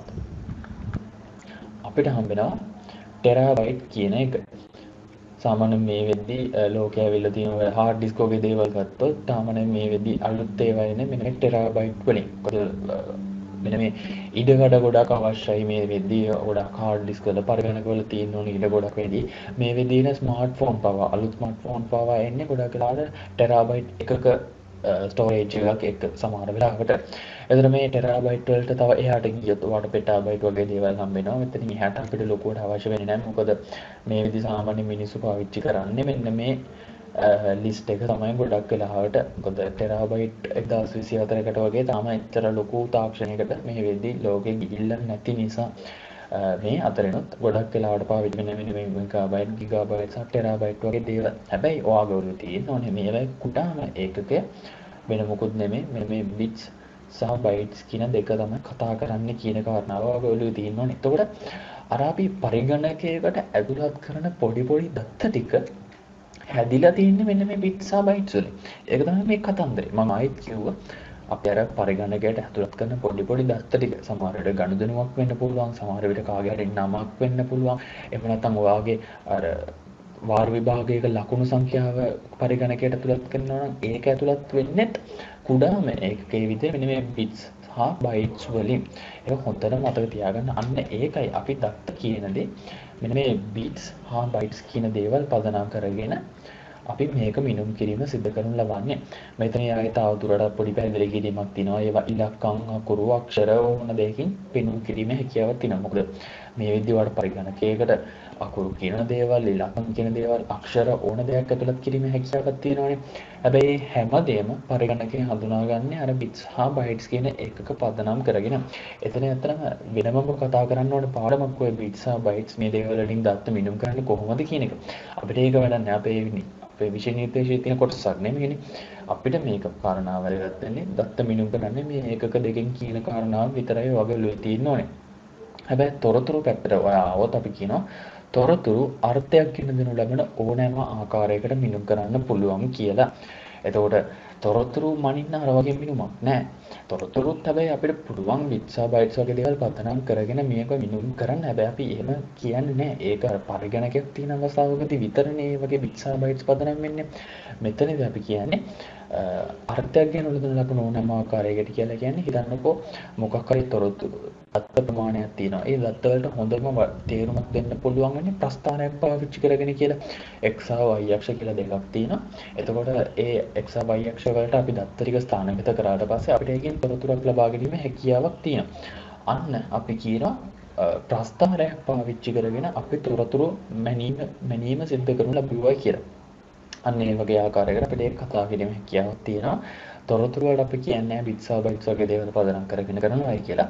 අපිට හම්බෙනවා ටෙරාබයිට් කියන එක. සාමාන්‍යයෙන් මේ වෙද්දී ලෝකයේ ඇවිල්ලා තියෙන හાર્ඩ් ඩිස්ක් වගේ දේවල් ගත්තොත් සාමාන්‍යයෙන් මේ වෙද්දී අලුත් ඒවා එන්නේ මෙන්න මේ ටෙරාබයිට් වලින්. මෙන්න මේ ඉඩකඩ ගොඩක් අවශ්‍යයි මේ වෙද්දී. ගොඩක් හાર્ඩ් ඩිස්ක් වල පරිගණක වල තියෙන ඕනේ ඉඩ ගොඩක් වැඩි. මේ වෙද්දී ඉන ස්මාර්ට්ෆෝන් පවා අලුත් ස්මාර්ට්ෆෝන් පවා එන්නේ ගොඩක් වෙලාවට ටෙරාබයිට් එකක ස්ටෝරේජ් එකක් එක්ක සමහර වෙලාවට. එතන මේ ටෙරාබයිට් වලට තව එහාට ගියොත් ඔයාලට පෙටාබයිට් වගේ දේවල් හම්බ වෙනවා. මෙතනින් එහාට අපිට ලොකුවට අවශ්‍ය වෙන්නේ නැහැ. මොකද මේ විදි සාමාන්‍ය මිනිස්සු පාවිච්චි කරන්නේ මෙන්න මේ ලිස්ට් එක තමයි ගොඩක් වෙලාවට. මොකද ටෙරාබයිට් 1024කට වගේ තාම එච්චර ලොකු තාක්ෂණයකට මේ වෙද්දී ලෝකෙ ගිහිල්ලා නැති නිසා මේ අතරිනුත් ගොඩක් වෙලාවට පාවිච්චි වෙන මේ මෙගාබයිට් ගිගාබයිට් සහ ටෙරාබයිට් වගේ දේවල්. හැබැයි ඔයාගේ ඔළුවේ තියෙන්න ඕනේ මේවා කුඩාම ඒකකය වෙන මොකුත් නෙමෙයි. මේ බිට්ස් සහ බයිට්ස් කියන දෙක තමයි කතා කරන්නේ කියන කාරණාව ඔයාගේ ඔළුවේ තියෙන්න ඕනේ. එතකොට අර අපි පරිගණකයකට ඇතුළත් කරන පොඩි පොඩි දත්ත ටික හැදිලා තියෙන්නේ මෙන්න මේ බිට්ස් සහ බයිට්ස් වලින්. ඒක තමයි මේ කතන්දරේ. මම ආයෙත් කිව්වා අපි අර පරිගණකයට ඇතුළත් කරන පොඩි පොඩි දත්ත ටික සමහර විට ගණුදෙනුවක් වෙන්න පුළුවන්, සමහර විට කාගේ හරි නමක් වෙන්න පුළුවන්. එහෙම නැත්නම් ඔයාගේ අර වාර විභාගයක ලකුණු සංඛ්‍යාව පරිගණකයට ඇතුළත් කරනවා නම් ඒක ඇතුළත් වෙන්නේ කුඩාම ඒකකයේ විදිහට මෙන්න මේ බිට්ස් හා බයිට්ස් වලින්. ඒක හොඳට මතක තියාගන්න. අන්න ඒකයි අපි දත්ත කියන දේ මෙන්න මේ බිට්ස් හා බයිට්ස් කියන දේවල් පදනම් කරගෙන අපි මේක මිනුම් කිරීම සිදු කරනු ලබන්නේ. මෙතන යාගේ තවදුරටත් පොඩි පැහැදිලි කිරීමක් තියෙනවා. ඒවා ඉලක්කම් අකුරු අක්ෂර ඕන දෙයකින් මිනුම් කිරීමේ හැකියාවක් තියෙනවා. මොකද මේ විදිහට වඩ පරිගණකයකට අකුරු කියන දේවල්, ඉලක්කම් කියන දේවල්, අක්ෂර ඕන දෙයක් ඇතුළත් කිරීමේ හැකියාවක් තියෙනවානේ. හැබැයි හැමදේම පරිගණකයෙන් හඳුනාගන්නේ අර bits හා bytes කියන එකක පදනම් කරගෙන. එතන ඇත්තටම වෙනමම කතා කරන්න ඕනේ පාඩමක් ඔය bits හා bytes මේ දේවල් වලින් දත්ත මිනුම් කරන්නේ කොහොමද කියන එක. අපිට ඒක වැඩක් නෑ. අපේ විෂය නිර්දේශයේ තියෙන කොටසක් නෙමෙයිනේ. අපිට මේක කාරණා වැදගත් වෙන්නේ දත්ත මිනුම් කරන්නේ මේ ඒකක දෙකෙන් කියන කාරණාව විතරයි වගලුවේ තියෙන්න ඕනේ. හැබැයි තොරතුරු පැත්තට ඔයා આવොත් අපි කියනවා තොරතුරු අර්ථයක් ගෙන දෙනු ලබන ඕනෑම ආකාරයකට මිනුම් කරන්න පුළුවන් කියලා. එතකොට තොරතුරු මනින්න අර වගේ මිනුමක් නෑ. තොරතුරුත් හැබැයි අපිට පුළුවන් bits හා bytes වගේ දේවල් පදනම් කරගෙන මේක මිනුම් කරන්න. හැබැයි අපි එහෙම කියන්නේ නෑ. ඒක පරිගණකයක් තියෙන අවස්ථාවකදී විතරනේ මේ වගේ bits හා bytes පදනම් වෙන්නේ. මෙතනදී අපි කියන්නේ අර්ථයක් ගැන උනන ලබන ඕනෑම ආකාරයකට කියලා කියන්නේ හිතන්නකෝ මොකක් හරි තොරතුරු දත්ත ප්‍රමාණයක් තියෙනවා. ඒ දත්ත වලට හොඳම තේරුමක් දෙන්න පුළුවන් වෙන්නේ ප්‍රස්ථාරයක් පාවිච්චි කරගෙන කියලා. x හා y අක්ෂ කියලා දෙකක් තියෙනවා. එතකොට ඒ x හා y අක්ෂ වලට අපි දත්ත ටික ස්ථානගත කරාට පස්සේ අපිට ඒකෙන් තොරතුරක් ලබා ගැනීමේ හැකියාවක් තියෙනවා. අන්න අපි කියනවා ප්‍රස්ථාරයක් පාවිච්චි කරගෙන අපි තොරතුරු මැනීම සිද්ධ කරනු ලැබුවා කියලා. අන්න ඒ වගේ ආකාරයකට අපිට ඒක කතා කිරීමේ හැකියාවක් තියෙනවා. තොරතුරු වලට අපි කියන්නේ bits හා bytes වගේ දේවල් පදනම් කරගෙන කරනවායි කියලා.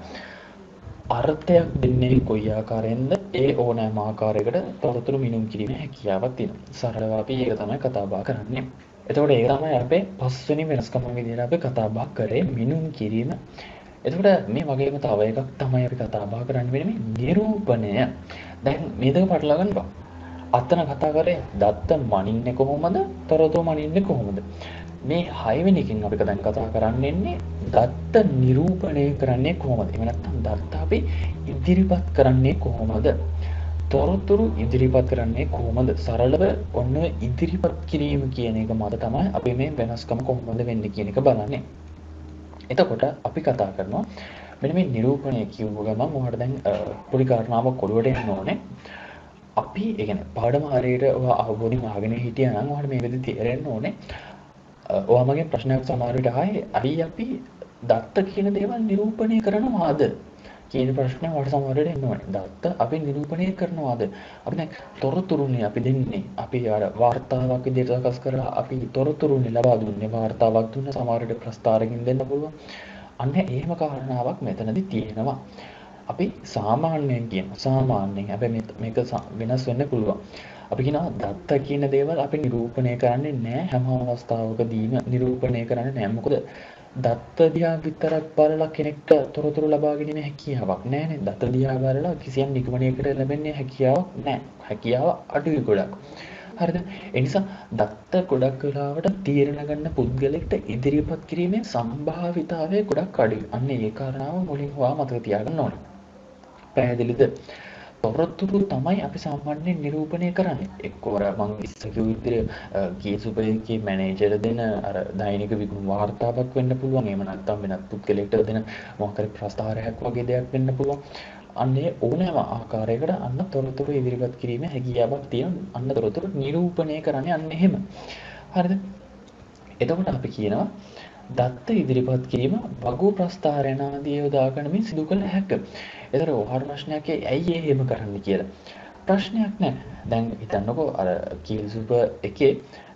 අර්ථයක් දෙන්නේ කොයි ආකාරයෙන්ද ඒ ඕනෑම ආකාරයකට තොරතුරු මිනුම් කිරීමේ හැකියාවක් තියෙනවා. සරලව අපි ඒක තමයි කතා බහ කරන්නේ. එතකොට ඒක තමයි අපේ පස්වෙනි වෙනස්කම විදිහට අපි කතා බහ කරේ මිනුම් කිරීම. එතකොට මේ වගේම තව එකක් තමයි අපි කතා බහ කරන්න වෙන්නේ නිරූපණය. දැන් මේ දෙක පටලවා ගන්න බා. අතන කතා කරේ දත්ත මනින්නේ කොහොමද? තොරතුරු මනින්නේ කොහොමද? මේ 6 වෙනි එකෙන් අපි දැන් කතා කරන්නේ දත්ත නිරූපණය කරන්නේ කොහොමද? එහෙම නැත්නම් දත්ත අපි ඉදිරිපත් කරන්නේ කොහොමද? තොරතුරු ඉදිරිපත් කරන්නේ කොහොමද? සරලව ඔන්න ඉදිරිපත් කිරීම කියන එක මත තමයි අපි මේ වෙනස්කම කොහොමද වෙන්නේ කියන එක බලන්නේ. එතකොට අපි කතා කරනවා මෙන්න මේ නිරූපණය කියුව ගමන් ඔයාලට දැන් පොඩි කාරණාවක් ඔළුවට එන්න ඕනේ. අපි ඒ කියන්නේ පාඩම හරියට ඔයා අවබෝධයෙන් අහගෙන හිටියා නම් ඔයාලට මේ විදිහට තේරෙන්න ඕනේ. ඔයා මගෙන් ප්‍රශ්නයක් සමහර විට අහයි අපි දත්ත කියන දේවල් නිරූපණය කරනවාද කියන ප්‍රශ්නේ ඔයාලට සමහර විට එන්න ඕනේ. දත්ත අපි නිරූපණය කරනවාද? අපි දැන් තොරතුරුනේ අපි දෙන්නේ. අපි අර වාර්තාවක් විදිහට සකස් කරලා අපි තොරතුරුනේ ලබා දුන්නේ. වාර්තාවක් දුන්න සමහර විට ප්‍රස්ථාරකින් දෙන්න පුළුවන්. අන්න එහෙම කාරණාවක් මෙතනදී තියෙනවා. අපි සාමාන්‍යයෙන් කියනවා. සාමාන්‍යයෙන් හැබැයි මේක වෙනස් වෙන්න පුළුවන්. අපි කියනවා දත්ත කියන දේවල් අපි නිරූපණය කරන්නේ නැහැ හැම අවස්ථාවකදීම නිරූපණය කරන්නේ නැහැ. මොකද දත්ත දිහා විතරක් බලලා කෙනෙක්ට තොරතුරු ලබා ගැනීමේ හැකියාවක් නැහැනේ. දත්ත දිහා බලලා කිසියම් නිගමනයකට ලැබෙන්නේ හැකියාවක් නැහැ. හැකියාව අඩුයි ගොඩක්. හරිද? ඒ නිසා දත්ත ගොඩක් වෙලාවට තීරණ ගන්න පුද්ගලෙක්ට ඉදිරිපත් කිරීමේ සම්භාවිතාවය ගොඩක් අඩුයි. අන්න ඒ කාරණාව මුලින් හොවා මතක තියාගන්න ඕනේ. පැහැදිලිද? තොරතුරු තමයි අපි සාමාන්‍යයෙන් නිරූපණය කරන්නේ. එක්කෝ අර මම ඉස්සර කිව්ව විදිහට කීසුපරේකේ මැනේජර් දෙන අර දෛනික විකුණු වාර්තාවක් වෙන්න පුළුවන්. එහෙම නැත්නම් වෙනත් පුද්ගලයෙක්ට දෙන මොකක් හරි ප්‍රස්තාරයක් වගේ දෙයක් වෙන්න පුළුවන්. අන්නේ ඕනෑම ආකාරයකට අන්න තොරතුරු ඉදිරිපත් කිරීමේ හැකියාවක් තියෙන අන්න තොරතුරු නිරූපණය කරන්නේ අන්න එහෙම. හරිද? එතකොට අපි කියනවා දත්ත ඉදිරිපත් කිරීම වගු ප්‍රස්ථාරයන ආදී යොදාගෙන මේ සිදු කළ හැකිය. ඒතර ඔයාලට ප්‍රශ්නයක් ඇයි එහෙම කරන්න කියලා. ප්‍රශ්නයක් නැහැ. දැන් හිතන්නකෝ අර කීල්සුප එකේ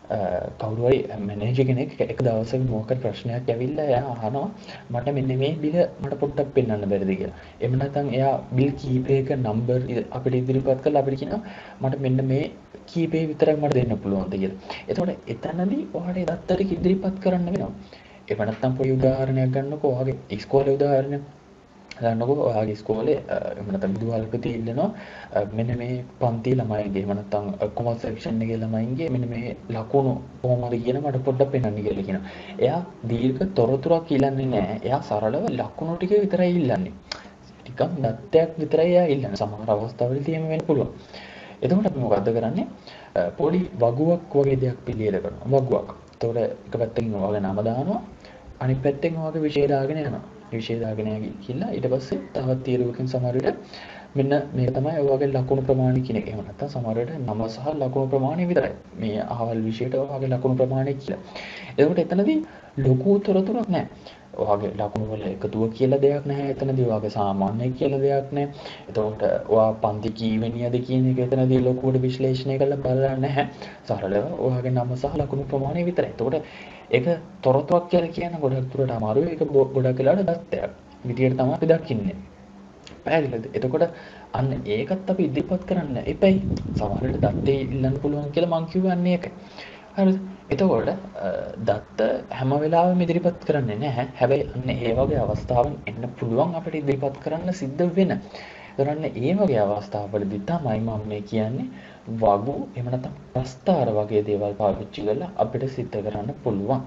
කවුරු හරි මැනේජර් කෙනෙක් එක දවසක මොකක් ප්‍රශ්නයක් ඇවිල්ලා එයා අහනවා මට මෙන්න මේ බිල මට පොඩ්ඩක් පෙන්වන්න බැරිද කියලා. එහෙම නැත්නම් එයා බිල් කීපයක නම්බර් අපිට ඉදිරිපත් කරලා අපිට කියනවා මට මෙන්න මේ කීපේ විතරක් මට දෙන්න පුළුවන්ද කියලා. එතකොට එතනදී ඔයාලට දත්තට ඉදිරිපත් කරන්න වෙනවා. එහෙම නැත්නම් පොඩි උදාහරණයක් ගන්නකෝ ඔයාගේ ඉස්කෝලේ උදාහරණයක්. ගන්නකෝ ඔයාගේ ඉස්කෝලේ එහෙම නැත්නම් විදුහල්පති ඉල්ලනවා මෙන්න මේ පන්ති ළමයින්ගේ එහෙම නැත්නම් කොමර්ස් සෙක්ෂන් එකේ ළමයින්ගේ මෙන්න මේ ලකුණු කොහොමද කියන මට පොඩ්ඩක් පෙන්වන්න කියලා කියනවා. එයා දීර්ඝ තොරතුරක් ඉල්ලන්නේ නැහැ. එයා සරලව ලකුණු ටික විතරයි ඉල්ලන්නේ. ටිකක් දත්තයක් විතරයි එයා ඉල්ලන්නේ. සමහර අවස්ථාවලදී එහෙම වෙන්න පුළුවන්. එතකොට අපි මොකද්ද කරන්නේ? පොඩි වගුවක් වගේ දෙයක් පිළියෙල කරනවා. වගුවක්. එතකොට එක පැත්තකින් ඔයාගේ නම දානවා. අනිත් පැත්තෙන් ඔයාගේ විෂය දාගෙන යනවා. විෂය දාගෙන ගිහිල්ලා ඊට පස්සේ තවත් තීරුවකින් සමහර විට මෙන්න මේක තමයි ඔයාගේ ලකුණු ප්‍රමාණය කියන එක. එහෙම නැත්නම් සමහර විට නම සහ ලකුණු ප්‍රමාණය විතරයි. මේ අහවල් විෂයට ඔයාගේ ලකුණු ප්‍රමාණය කියලා. එතකොට එතනදී ලොකු තොරතුරක් නැහැ. ඔයාගේ ලකුණු වල එකතුව කියලා දෙයක් නැහැ එතනදී. ඔයාගේ සාමාන්‍ය කියලා දෙයක් නැහැ. එතකොට ඔයා පන්ති කීවෙනියද කියන එක එතනදී ලොකුවට විශ්ලේෂණය කරලා බලලා නැහැ. සරලව ඔයාගේ නම සහ ලකුණු ප්‍රමාණය විතරයි. එතකොට ඒක තොරතුරක් කියලා කියන ගොඩක් දුරට අමාරුයි. ඒක ගොඩක් වෙලාවට දත්තයක් විදියට තමයි අපි දකින්නේ. පැහැදිලිද? එතකොට අන්න ඒකත් අපි ඉදිරිපත් කරන්න එපයි. සමහරවිට දත්තේ ඉල්ලන්න පුළුවන් කියලා මං කියවන්නේ ඒකයි. හරිද? එතකොට දත්ත හැම වෙලාවෙම ඉදිරිපත් කරන්නේ නැහැ. හැබැයි අන්න ඒ වගේ අවස්ථාවන් එන්න පුළුවන් අපිට ඉදිරිපත් කරන්න සිද්ධ වෙන. ඒතරන්න ඒ වගේ අවස්ථාවලදී තමයි මම මේ කියන්නේ වගු එහෙම නැත්නම් ප්‍රස්තාර වගේ දේවල් පාවිච්චි කරලා අපිට සිද්ධ කරන්න පුළුවන්.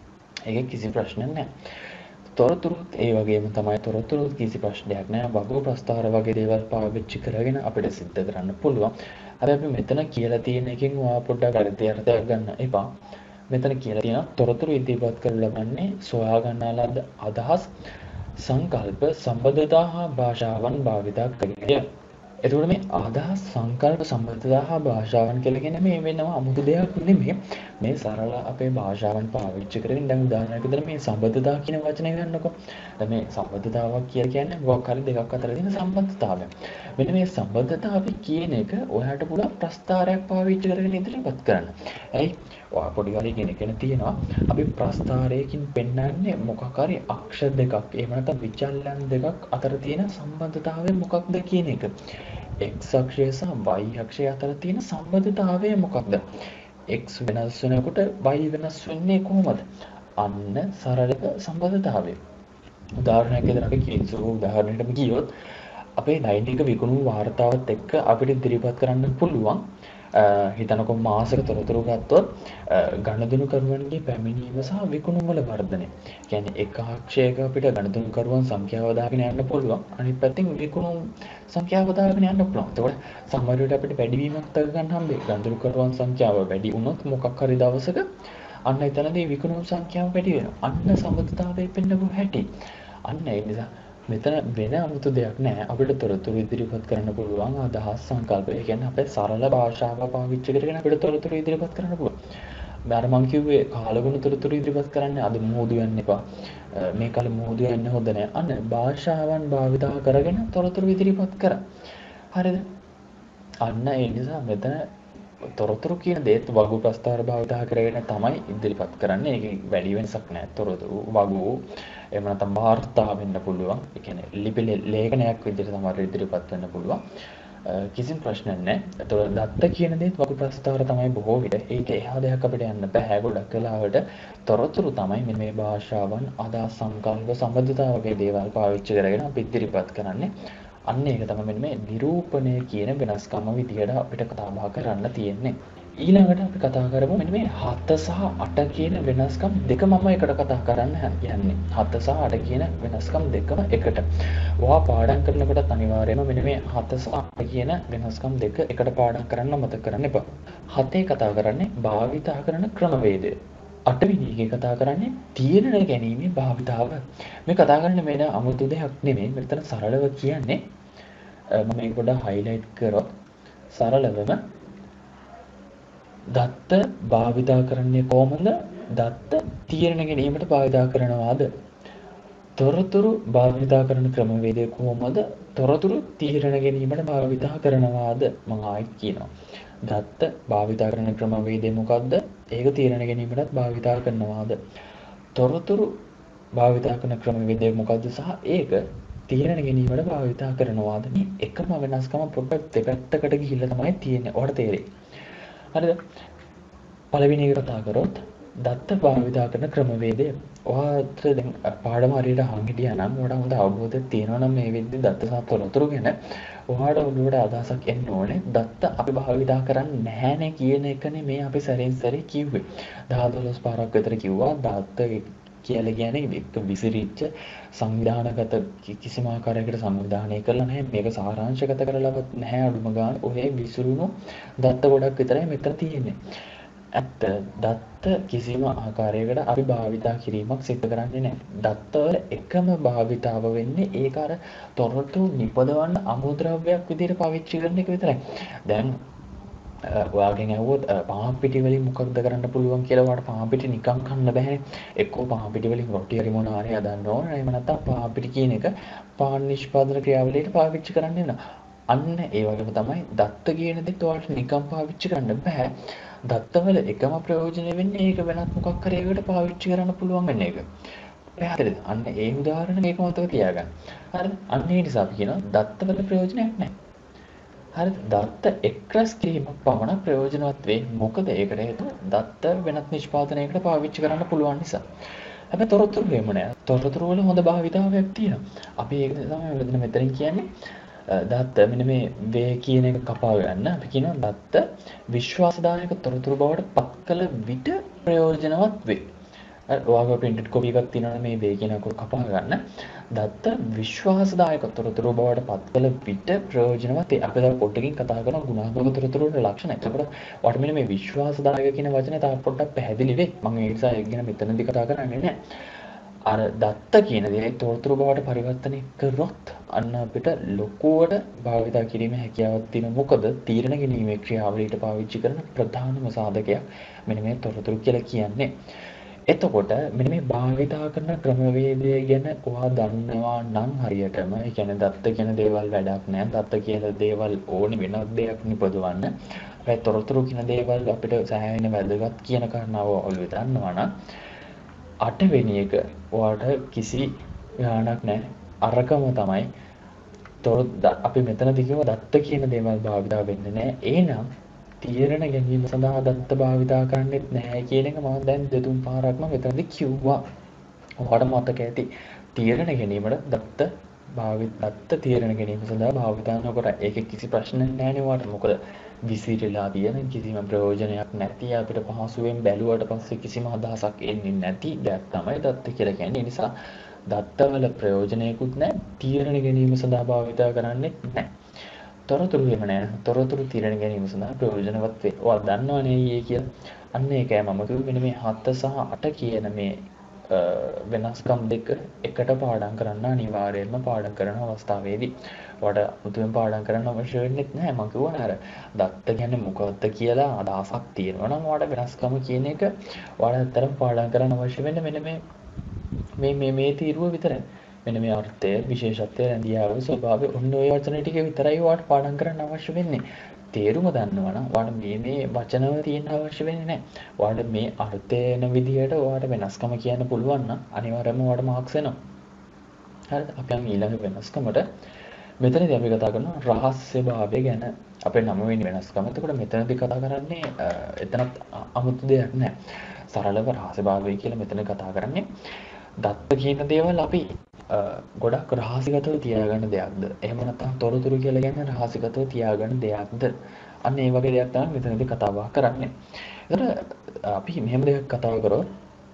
ඒක කිසි ප්‍රශ්නයක් නැහැ. තොරතුරුත් ඒ වගේම තමයි. තොරතුරුත් කිසි ප්‍රශ්නයක් නැහැ. වගු ප්‍රස්තාර වගේ දේවල් පාවිච්චි කරගෙන අපිට සිද්ධ කරන්න පුළුවන්. හැබැයි අපි මෙතන කියලා තියෙන එකෙන් ඔයා පොඩ්ඩක් අර්ථයක් ගන්න එපා. මෙතන කියලා තියෙනවා තොරතුරු ඉදිරිපත් කරලා ලබන්නේ සොයා ගන්නා ලද අදහස්, සංකල්ප, සම්බන්ධතා හා භාෂාවන් භාවිතා කරගෙන. එතකොට මේ අදහස්, සංකල්ප, සම්බන්ධතා හා භාෂාවන් කියලා කියන්නේ මේ වෙනම අමුතු දෙයක් නෙමෙයි. මේ සරල අපේ භාෂාවන් පාවිච්චි කරගෙන දැන් උදාහරණයක් විදිහට මේ සම්බන්ධතා කියන වචනේ ගන්නකො. දැන් මේ සම්බන්ධතාවක් කියලා කියන්නේ මොකක් හරි දෙකක් අතර තියෙන සම්බන්ධතාවය. මෙන්න මේ සම්බන්ධතාවය කියන එක ඔයාලට පුළුවන් ප්‍රස්තාරයක් පාවිච්චි කරගෙන ඉදිරිපත් කරන්න. ඇයි? ඔයා පොඩි කාලේ කෙනෙක් තියෙනවා. අපි ප්‍රස්තාරයකින් පෙන්වන්නේ මොකක් හරි අක්ෂර දෙකක් එහෙම නැත්නම් විචල්යන් දෙකක් අතර තියෙන සම්බන්ධතාවය මොකක්ද කියන එක. x අක්ෂය සහ y අක්ෂය අතර තියෙන සම්බන්ධතාවය මොකක්ද? x වෙනස් වෙනකොට y වෙනස් වෙන්නේ කොහොමද? අන්න සරල සම්බන්ධතාවය. උදාහරණයක් විදිහට අපි කිසිම උදාහරණයකට ගියොත් අපේ දෛනික විකුණු වාර්තාවත් එක්ක අපිට ඉදිරිපත් කරන්න පුළුවන්. හිතනකො මාසක තොරතුරු ගත්තොත් ගණදුනුකරුවන්ගේ පැමිණීම සහ විකුණුම් වල වර්ධනය. කියන්නේ එක අක්ෂයක අපිට ගණදුනුකරුවන් සංඛ්‍යාව දාගෙන යන්න පුළුවන්. අනිත් පැත්තෙන් විකුණුම් සංඛ්‍යාව දාගෙන යන්න පුළුවන්. ඒතකොට සමහර විට අපිට වැඩිවීමක් දක ගන්න හම්බෙයි. ගණදුනුකරුවන් සංඛ්‍යාව වැඩි වුණොත් මොකක් හරි දවසක අන්න එතනදී විකුණුම් සංඛ්‍යාව වැඩි වෙනවා. අන්න සම්බන්ධතාවය පෙන්නපු හැටි. අන්න ඒ නිසා මෙතන වෙන 아무තු දෙයක් නැහැ. අපිට තොරතුරු ඉදිරිපත් කරන්න පුළුවන් අදහස්, සංකල්ප. ඒ කියන්නේ අපේ සරල භාෂාව පාවිච්චි කරගෙන අපිට තොරතුරු ඉදිරිපත් කරන්න පුළුවන්. අර මං කිව්වේ කාලගුණ තොරතුරු ඉදිරිපත් කරන්න අද මෝදු වෙන්න එපා. මේ කාලේ මෝදු වෙන්න හොඳ නැහැ. අන්න භාෂාවන් භාවිතා කරගෙන තොරතුරු ඉදිරිපත් කරා. හරිද? අන්න ඒ නිසා මෙතන තොරතුරු කියන දේත් වගු ප්‍රස්තාර භාවිතා කරගෙන තමයි ඉදිරිපත් කරන්නේ. ඒකේ වැඩි වෙනසක් නැහැ. තොරතුරු වගු එහෙම නැත්නම් වාර්තා වෙන්න පුළුවන්. ඒ කියන්නේ ලිපි ලේඛනයක් විදිහට තමයි ඉදිරිපත් වෙන්න පුළුවන්. කිසිම ප්‍රශ්නයක් නැහැ. ඒතකොට දත්ත කියන දේත් වගු ප්‍රස්තාර තමයි බොහෝ විට. ඒක එහා දෙයක් අපිට යන්න බෑ. ගොඩක් වෙලාවට තොරතුරු තමයි මේ භාෂාවන්, අදහස්, සංකල්ප, සම්බන්ධතා වගේ දේවල් පාවිච්චි කරගෙන අපි ඉදිරිපත් කරන්නේ. අන්න ඒක තමයි මෙන්න මේ නිරූපණය කියන වෙනස්කම විදියට අපිට කතා බහ කරන්න තියෙන්නේ. ඊළඟට අපි කතා කරමු මෙන්න මේ 7 සහ 8 කියන වෙනස්කම් දෙක මම එකට කතා කරන්න යන්නේ. 7 සහ 8 කියන වෙනස්කම් දෙකම එකට. ඔයා පාඩම් කරනකොට අනිවාර්යයෙන්ම මෙන්න මේ 7 සහ 8 කියන වෙනස්කම් දෙක එකට පාඩම් කරන්න මතක කරන්න එපා. 7 කතා කරන්නේ භාවිතා කරන ක්‍රමවේදය. 8 වෙනි එකේ කතා කරන්නේ තීරණ ගැනීමේ භාවිතාව. මේ කතා කරන්නේ වෙන අමුතු දෙයක් නෙමෙයි. මෙතන සරලව කියන්නේ මම මේක පොඩ්ඩක් හයිලයිට් කරොත් සරලවම දත්ත භාවිතා කරන්නේ කොහොමද? දත්ත තීරණ ගැනීමට භාවිතා කරනවාද? තොරතුරු භාවිතා කරන ක්‍රමවේදය කොහොමද? තොරතුරු තීරණ ගැනීමට භාවිතා කරනවාද? මම ආයෙත් කියනවා. දත්ත භාවිතා කරන ක්‍රමවේදය මොකක්ද? ඒක තීරණ ගැනීමටත් භාවිතා කරනවාද? තොරතුරු භාවිතා කරන ක්‍රමවේදය මොකක්ද සහ ඒක තීරණ ගැනීමට භාවිතා කරනවාද? මේ එකම වෙනස්කම පොඩ්ඩක් දෙපැත්තකට ගිහිල්ලා තමයි තියෙන්නේ. ඔයාලට තේරෙයි. හරිද? පළවෙනි එක කතා කරොත් දත්ත භාවිතා කරන ක්‍රමවේදය. ඔයාට දැන් පාඩම හරියට අහන් හිටියා නම් ඔයාට හොඳ අවබෝධයක් තියෙනවා නම් මේ විදිහට දත්ත සහ තොරතුරු ගැන ඔයාට ඔළුවට අදහසක් එන්න ඕනේ. දත්ත අපි භාවිතා කරන්නේ නැහැනේ කියන එකනේ මේ අපි සැරෙන් සැරේ කිව්වේ. 10-12 පාරක් විතර කිව්වා දත්ත කියලා කියන්නේ එක විසිරිච්ච සංවිධානගත කිසිම ආකාරයකට සංවිධානය කරලා නැහැ. මේක සාරාංශගත කරලවත් නැහැ. අඩුම ගාන ඔය විසිරුණු දත්ත ගොඩක් විතරයි මෙතන තියෙන්නේ. ඇත්ත දත්ත කිසිම ආකාරයකට අපි භාවිතා කිරීමක් සිදු කරන්නේ නැහැ. දත්තවල එකම භාවිතාව වෙන්නේ ඒක අර තොරතුරු නිපදවන්න අමුද්‍රව්‍යයක් විදිහට පාවිච්චි කරන එක විතරයි. දැන් ඔයාගෙන් ඇහුවොත් පාන් පිටි වලින් මොකක්ද කරන්න පුළුවන් කියලා ඔයාලට පාන් පිටි නිකන් කන්න බෑනේ. එක්කෝ පාන් පිටි වලින් රොටි හරි මොනවා හරි හදන්න ඕන. එහෙම නැත්නම් පාන් පිටි කියන එක පාන් නිෂ්පාදන ක්‍රියාවලියට පාවිච්චි කරන්න වෙනවා. අන්න ඒ වගේම තමයි දත්ත කියන දෙත් ඔයාලට නිකන් පාවිච්චි කරන්න බෑ. දත්තවල එකම ප්‍රයෝජනය වෙන්නේ ඒක වෙනත් මොකක් හරි එකකට පාවිච්චි කරන්න පුළුවන් වෙන එක. පැහැදිලිද? අන්න ඒ උදාහරණ මේක මතක තියාගන්න. හරිද? අන්න ඒ නිසා අපි කියනවා දත්තවල ප්‍රයෝජනයක් නැහැ. හරිද? දත්ත එක්රැස් කිරීමක් පමණ ප්‍රයෝජනවත් වෙයි. මොකද ඒකට හේතුව දත්ත වෙනත් නිෂ්පාදනයකට පාවිච්චි කරන්න පුළුවන් නිසා. හැබැයි තොරතුරු එහෙම නෑ. තොරතුරු වල හොඳ භාවිතාවයක් තියෙනවා. අපි ඒක තමයි මෙතනින් කියන්නේ දත්ත මෙන්න මේ වේ කියන එක කපා ගන්න. අපි කියනවා දත්ත විශ්වාසදායක තොරතුරු බවට පත් කළ විට ප්‍රයෝජනවත් වේ. ඔයාගේ printed copy එකක් තියෙනවා මේ වේ කියන එක කපා ගන්න. දත්ත විශ්වාසදායක තොරතුරු බවට පත් කළ විට ප්‍රයෝජනවත් වේ. අපි දැන් පොඩ්ඩකින් කතා කරන ගුණාත්මක තොරතුරු වල ලක්ෂණ. එතකොට ඔයාලට මෙන්න මේ විශ්වාසදායක කියන වචනේ තා පොඩ්ඩක් පැහැදිලි වෙයි. මම ඒ නිසා ඒක ගැන මෙතනදී කතා කරන්නේ නැහැ. අර දත්ත කියන දේ තොරතුරු බවට පරිවර්තනය කරොත් අන්න අපිට ලොකුවට භාවිත කිරීමේ හැකියාවක් තියෙනවා. මොකද තීරණ ගැනීමේ ක්‍රියාවලියට පාවිච්චි කරන ප්‍රධානම සාධකයක් මෙන්න මේ තොරතුරු කියලා කියන්නේ. එතකොට මෙන්න මේ භාවිතා කරන ක්‍රමවේදය ගැන ඔයා දන්නවා නම් හරියටම ඒ කියන්නේ දත්ත කියන දේවල් වැඩක් නෑ. දත්ත කියන දේවල් ඕනේ වෙනත් දෙයක් නිපදවන්න. හැබැයි තොරතුරු කියන දේවල් අපිට සෑහෙන වැදගත් කියන කාරණාව ඔළුවේ දන්නවා නම් අටවෙනි එක ඔයාලට කිසි ගාණක් නැහැ. අරකම තමයි අපි මෙතනදී කිව්ව දත්ත කියන දේවල් භාවිතා වෙන්නේ නැහැ. එහෙනම් තීරණ ගැනීම සඳහා දත්ත භාවිතා කරන්නෙත් නැහැ කියන එක මම දැන් දෙතුන් පාරක්ම මෙතනදී කිව්වා. ඔයාලට මතක ඇති. තීරණ ගැනීමට දත්ත තීරණ ගැනීම සඳහා භාවිතා නොකර ඒකේ කිසි ප්‍රශ්නයක් නැහැ නේ ඔයාලට. මොකද විසිරලා තියෙන කිසිම ප්‍රයෝජනයක් නැති අපිට පහසුවෙන් බැලුවට පස්සේ කිසිම අදහසක් එන්නේ නැති දෙයක් තමයි දත්ත කියලා කියන්නේ. ඒ නිසා දත්තවල ප්‍රයෝජනයකුත් නැහැ. තීරණ ගැනීම සඳහා භාවිතා කරන්නෙත් නැහැ. තොරතුරු එහෙම නැහැ. තොරතුරු තීරණ ගැනීම සඳහා ප්‍රයෝජනවත් වේ. ඔයා දන්නවනේ ඊයේ කියලා. අන්න ඒකයි මම කිව්වේ මෙන්න මේ 7 සහ 8 කියන මේ වෙනස්කම් දෙක එකට පාඩම් කරන්න අනිවාර්යයෙන්ම පාඩම් කරන අවස්ථාවේදී ඔයාලට මුතුන් පාඩම් කරන්න අවශ්‍ය වෙන්නේ නැහැ. මම කියවනේ අර දත්ත කියන්නේ මොකක්ද කියලා අදහසක් තියෙනවා නම් ඔයාලට වෙනස්කම කියන එක ඔයාලට ඇත්තටම පාඩම් කරන්න අවශ්‍ය වෙන්නේ මෙන්න මේ තීරුව විතරයි. මෙන්න මේ අර්ථය, විශේෂත්වය, රැඳියාව, ස්වභාවය ඔන්න ඔය වචන ටික විතරයි ඔයාලට පාඩම් කරන්න අවශ්‍ය වෙන්නේ. තේරුම දන්නවා නම් ඔයාලට මේ වචනවල තියෙන්න අවශ්‍ය වෙන්නේ නැහැ. ඔයාලට මේ අර්ථය එන විදිහට ඔයාලට වෙනස්කම කියන්න පුළුවන් නම් අනිවාර්යයෙන්ම ඔයාලට මාක්ස් එනවා. හරිද? අපි යන් ඊළඟ වෙනස්කමට මෙතනදී අපි කතා කරනවා රහස්‍යභාවය ගැන. අපේ 9 වෙනි වෙනස්කම. එතකොට මෙතනදී කතා කරන්නේ එතනත් අමුතු දෙයක් නෑ. සරලව රහස්‍යභාවය කියලා මෙතන කතා කරන්නේ දත්ත කියන දේවල් අපි ගොඩක් රහසිගතව තියාගන්න දෙයක්ද? එහෙම නැත්නම් තොරතුරු කියලා කියන්නේ රහසිගතව තියාගන්න දෙයක්ද? අන්න ඒ වගේ දෙයක් තමයි මෙතනදී කතා බහ කරන්නේ. එතකොට අපි මෙහෙම දෙයක් කතා කරොත්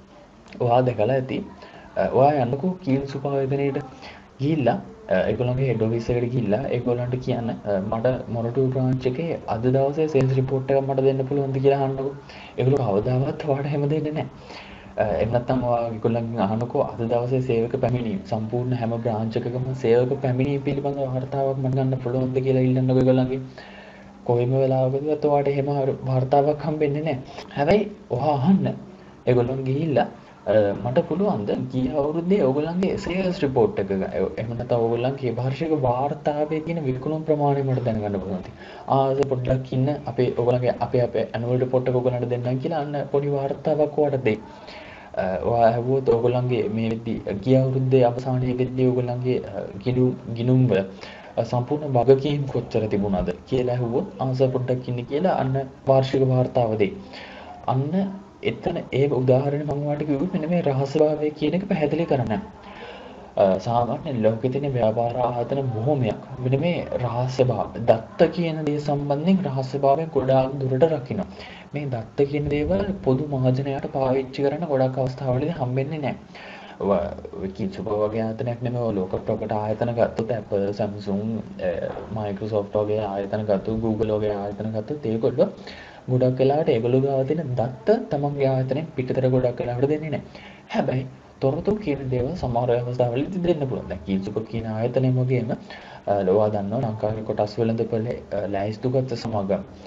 ඔයා දැකලා ඇති. ඔයා යන්නකෝ කීල් සුපර්වයිසරේට ගිහිල්ලා ඒගොල්ලන්ගේ හෙඩ් ඔෆිස් එකට ගිහිල්ලා ඒගොල්ලන්ට කියන්න මට මොරටු බ්‍රාන්ච් එකේ අද දවසේ සේල්ස් රිපෝට් එකක් මට දෙන්න පුළුවන්ද කියලා අහන්නකෝ. ඒගොල්ලෝ කවදාවත් ඔයාට එහෙම දෙන්නේ නැහැ. එහෙම නැත්නම් ඔයා ඒගොල්ලන්ගෙන් අහනකෝ අද දවසේ සේවක පැමිණීම සම්පූර්ණ හැම බ්‍රාන්ච් එකකම සේවක පැමිණීම පිළිබඳව වර්තාවක් මට ගන්න පුළුවන්ද කියලා ඉල්ලන්නකෝ ඒගොල්ලන්ගෙන්. කොයිම වෙලාවකදීවත් ඔයාට එහෙම වර්තාවක් හම්බෙන්නේ නැහැ. හැබැයි ඔයා අහන්න ඒගොල්ලන් ගිහිල්ලා මට පුළුවන්ද ගිය අවුරුද්දේ ඔයගොල්ලන්ගේ සේල්ස් රිපෝට් එක එහෙම නැත්නම් ඔයගොල්ලන්ගේ වාර්ෂික වාර්තාවේ තියෙන විකුණුම් ප්‍රමාණය මට දැනගන්න පුළුවන්ද? ආද පොඩ්ඩක් ඉන්න අපේ ඔයගොල්ලන්ගේ අපේ ඇනුවල් රිපෝට් එක ඔයගොල්ලන්ට දෙන්නම් කියලා අන්න පොඩි වාර්තාවක් ඔයාලට දෙයි. ඔයා ඇහුවොත් ඔයගොල්ලන්ගේ මේ ගිය අවුරුද්දේ අවසානයේ වෙද්දී ඔයගොල්ලන්ගේ ගිණුම් වල සම්පූර්ණ වගකීම් කොච්චර තිබුණාද කියලා ඇහුවොත් ආස පොඩ්ඩක් ඉන්න කියලා අන්න වාර්ෂික වාර්තාව දෙයි. අන්න එතන ඒ උදාහරණ මම ඔයාලට කිව්වේ මෙන්න මේ රහස්‍යභාවය කියන එක පැහැදිලි කරන්න. සාමාන්‍ය ලෝකෙ තියෙන ව්‍යාපාර ආයතන බොහොමයක් මෙන්න මේ රහස්‍යභාවය දත්ත කියන දේ සම්බන්ධයෙන් රහස්‍යභාවය ගොඩාක් දුරට රකින්න. මේ දත්ත කියන දේවල් පොදු මහජනයාට පාවිච්චි කරන්න ගොඩක් අවස්ථාවලදී හම්බෙන්නේ නැහැ. කිසිම වගේ ආයතනයක් නෙමෙයි ලෝක ප්‍රකට ආයතන ගත්තොත් Apple, Samsung, Microsoft වගේ ආයතන ගත්තොත් Google වගේ ආයතන ගත්තොත් ඒගොල්ලෝ ගොඩක් වෙලාවට ඒගොල්ලෝ ගාව තියෙන දත්ත තමන්ගේ ආයතනයෙන් පිටතට ගොඩක් වෙලාවට දෙන්නේ නැහැ. හැබැයි තොරතුරු කියන දේවල් සමහර අවස්ථාවලදී දෙන්න පුළුවන්. දැන් කීසුප කියන ආයතනයම වගේම ලෝවා දන්නවා ලංකාවේ කොටස් වෙළඳපොලේ ලෑස්තුගත සමග